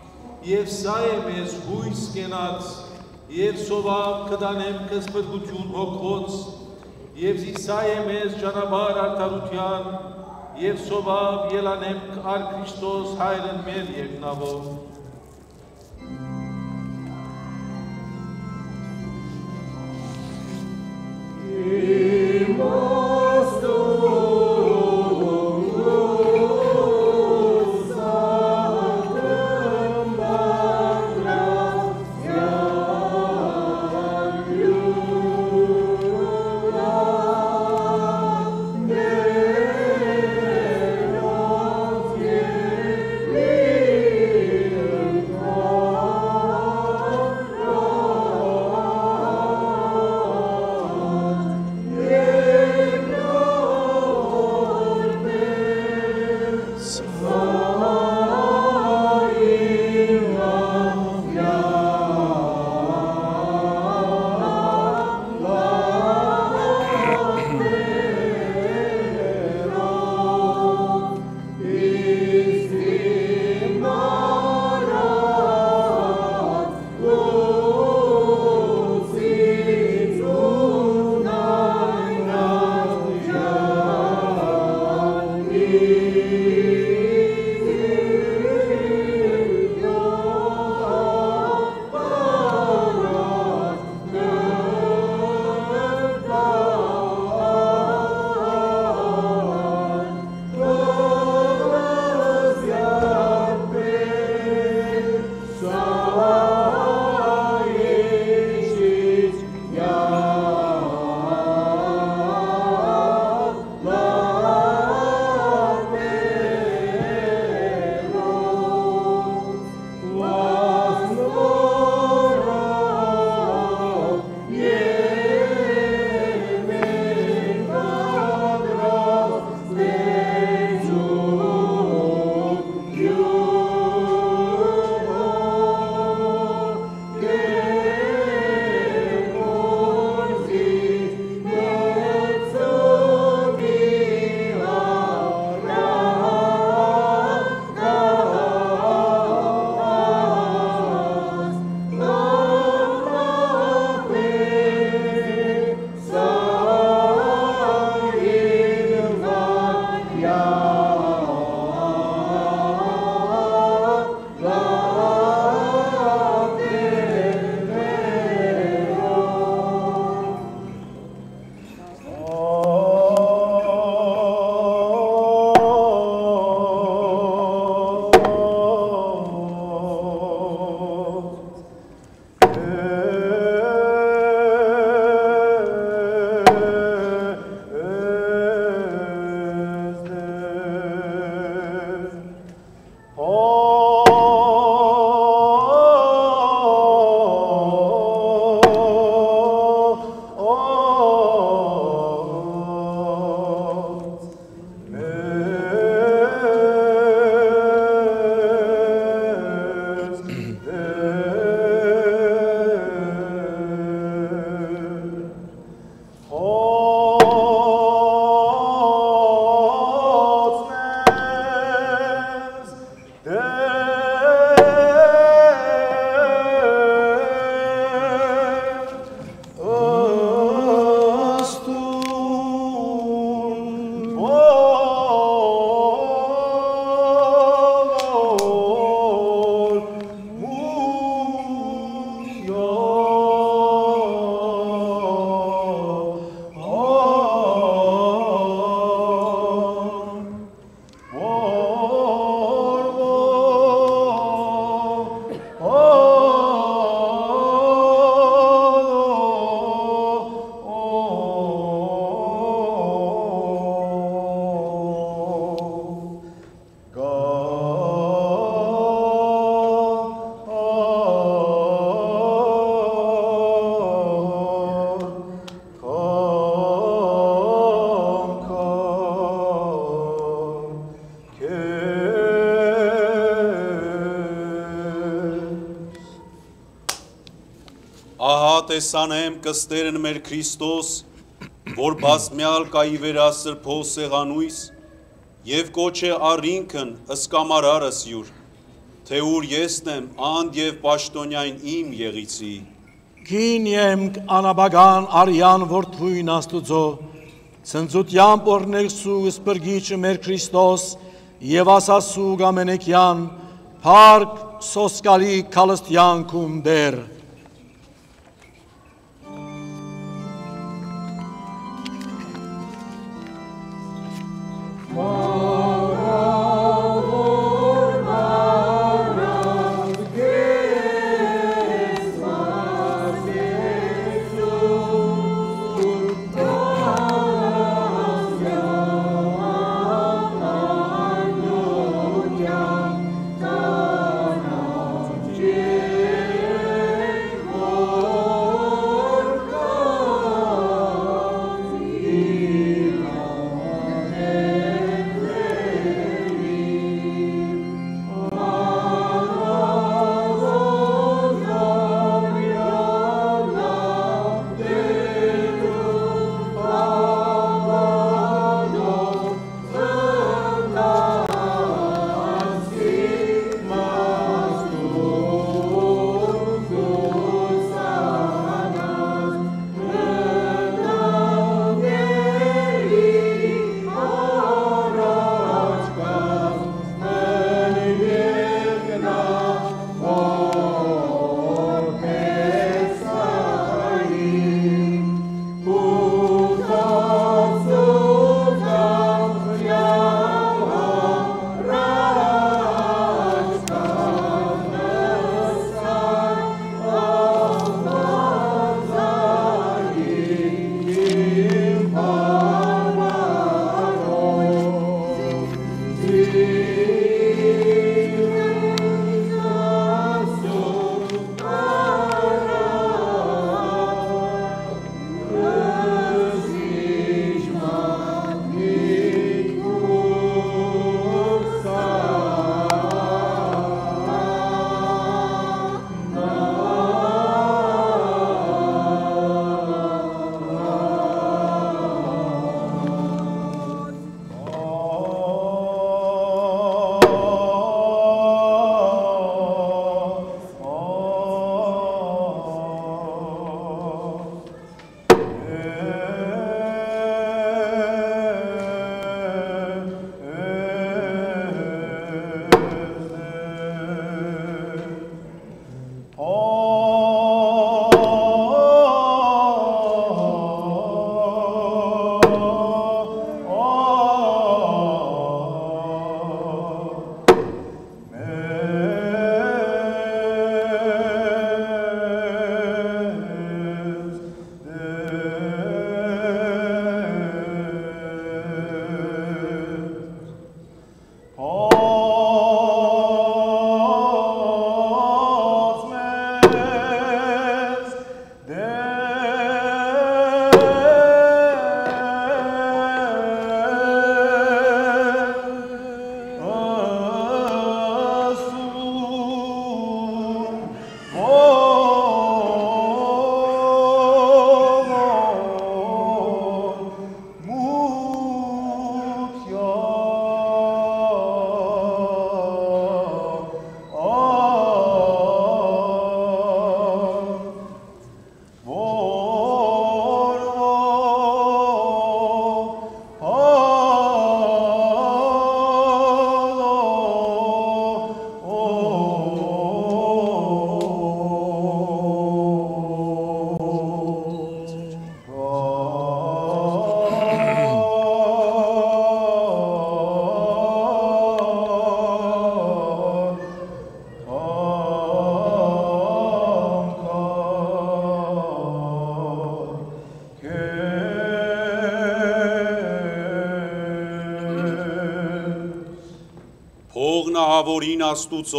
և սա է մեզ հույս կենած, և սովավ կդանեմ կսպրգություն հոգոց, և զիսա է մեզ ճանապարհ արդարության, և սովավ ելանեմ ար Քրիստոս հայրն մեր երկնավոր։ Yeah. Ատեսանեմ կստերն մեր Քրիստոս, որ բազմյալ կայի վերասրբո սեղանույս, և կոչ է առինքն ըսկամարարս յուր, թե ուր եսնեմ անդ և պաշտոնյայն իմ եղիցի։ Կին եմք անաբագան արյան որդույն աստուծո, ցնծությամբ օրներսու սպրգիչը մեր Քրիստոս և ասասու գամենեկյան, փառք սոսկալի քալստյանքում դեր։ Աղավորին աստուծո,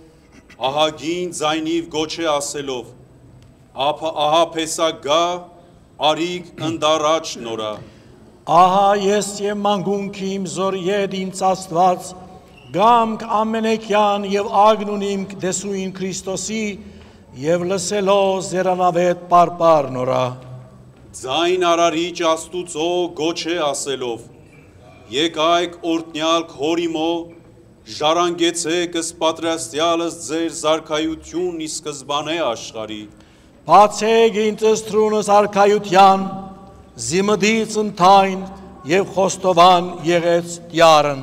ահագին ձայնիվ գոչ է ասելով, ահա պեսակ գա, արիք ընդառաջ նորա։ Ահա ես եմ մանգունքի իմ զորյետ ինձ աստված, գամք ամենեքյան և ագնուն իմ դեսուին Քրիստոսի եւ լսելով զերանավետ պարպար նորա, Ձայն արարիչ Աստուծո գոչե ասելով, եկայք օրտնյալ քորիմո, ժառանգեցեք ըստ պատրաստյալս ձեր զարքայությունն ի սկզբանե աշխարհի, բացեք ինձ ստրունս արքայության, զիմդից ընթայն եւ խոստովան եղեց դյարն։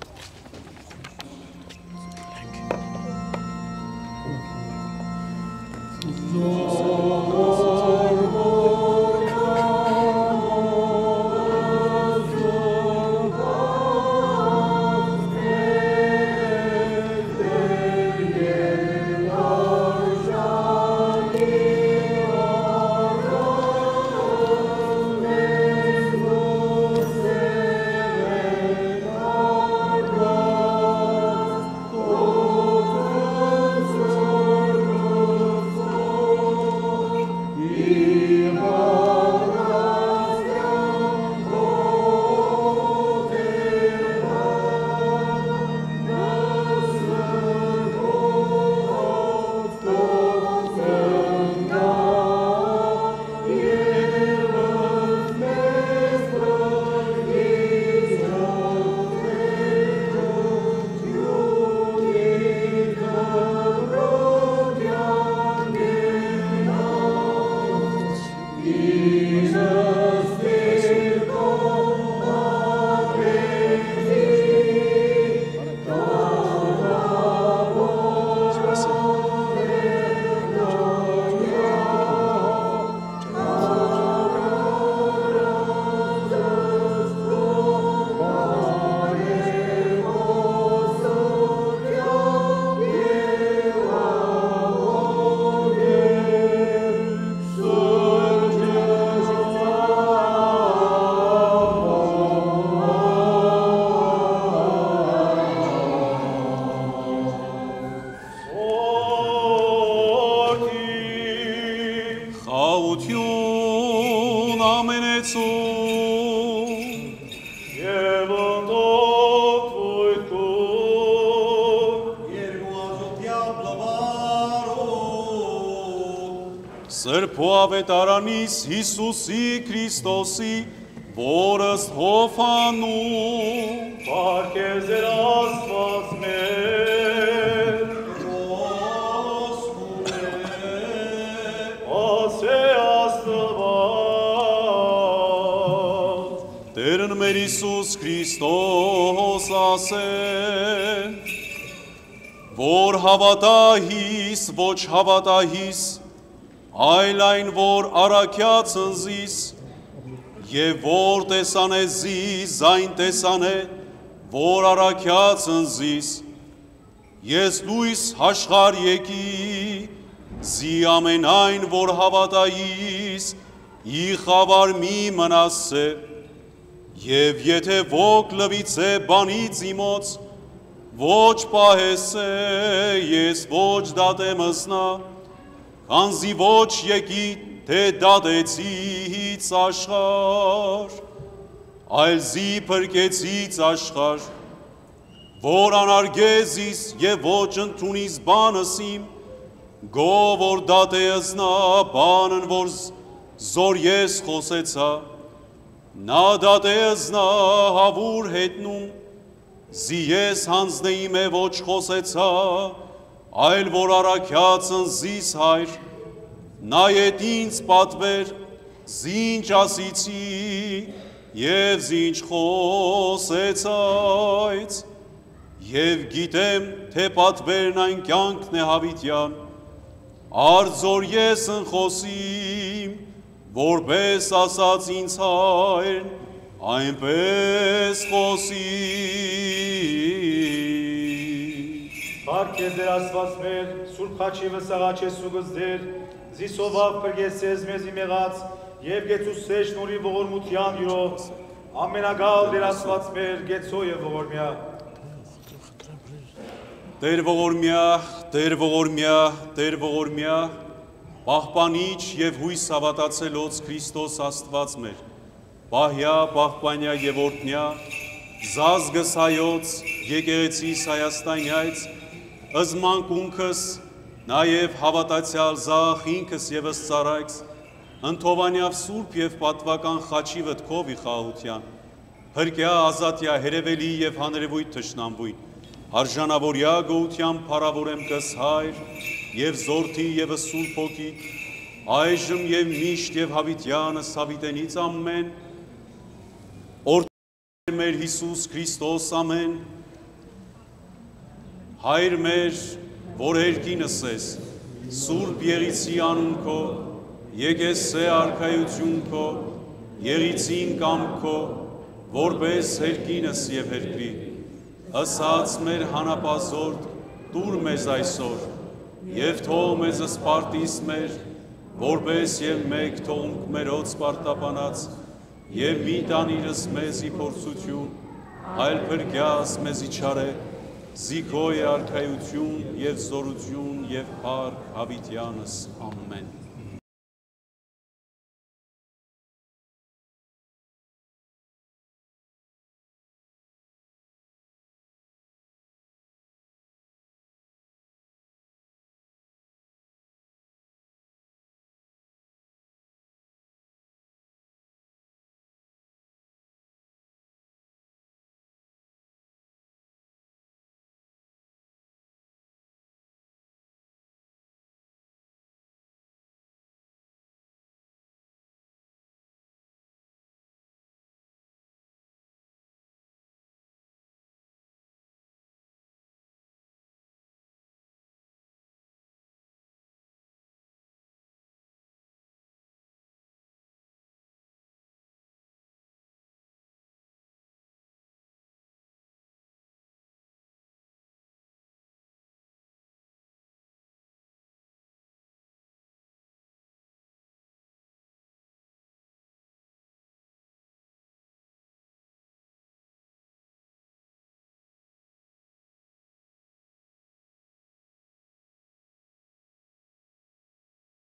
Սրբոավետարանիս Հիսուսի Քրիստոսի, որս հոֆանում, Պարկեր ձեր Աստված մեր, ասե Աստված, Տերն մեր Հիսուս Քրիստոս ասե, որ հավատահիս, ոչ հավատահիս, այլ այն, որ առաքյաց ընզիս, և որ տեսանե զիս, այն տեսանե, որ առաքյաց ընզիս, ես լույս հաշխար եկի, զի ամենայն, որ հավատայիս, ի խավար մի մնասե, և եթե ոք լվիցե բանից իմոց, ոչ պահեսե, ես ոչ դատե մզնա, Քանզի ոչ եկի, թե դատեցից աշխար, այլ զի փրկեցից աշխար, որ անարգեզիս և ոչ ընդունիս բանս իմ, գո որ դատես նա բանն, որ զոր ես խոսեցա, նա դատես նա հավուր հետնում, զի ես հանձնեիմ է ոչ խոսեցա, այլ որ առաքյացն զիս հայր, նայետ ինձ պատվեր, զինչ ասիցի և զինչ խոսեցայց, և գիտեմ, թե պատվերն այն կյանքն է հավիտյան, արձոր ես ընխոսիմ, որպես ասաց ինձ հայրն, այնպես խոսիմ։ Պարկեր ձեր Աստված մեր, Սուրբ խաչի վսաղաչես ուգս դեր, զիսովավ պրգեսես մեզ իմեղած, և գեցուսե շնորի ողորմության յուրով, ամենագալ դեր Աստված մեր, գեցո և ողորմյա։ Տեր ողորմյա, Տեր ողորմյա, Տեր ողորմյա, պահպանիչ և հույս հավատացելոց Քրիստոս Աստված մեր, պահյա, պահպանյա և օրտնյա, զազգս հայոց, եկեղեցիս Հայաստանյայց, ըզմանկունքս, Նաև հավատացյալ զախ ինքս եւս ծառայքս, ընթովանյավ սուրբ եւ պատվական խաչի վտքով ի խաղության, հրկյա ազատյա հերևելի եւ հանրևույթ թշնամվույն, արժանավորյա գոհության փառավորեմ կս հայր եւ զորթի եւ սուրբ հոգի, այժմ եւ միշտ եւ հավիտյանս հավիտենից ամեն, օրհնի մեր Հիսուս Քրիստոս ամեն, հայր մեր, որ երկինս ես, սուրբ եղիցի անուն քո, եկես սե արքայություն քո, եղիցին կամ քո, որպես երկինս եւ երկրի, ըսած մեր հանապազորդ, տուր մեզ այսօր, եւ թող մեզ սպարտիս մեր, որպես եւ մեկ թողնք մերոց պարտապանած, եւ մի տանիրս մեզի փորձություն, այլ փրկյաս մեզի չարե, Զիքոյ արքայություն եւ զորություն եւ փառք հավիտյանս ամեն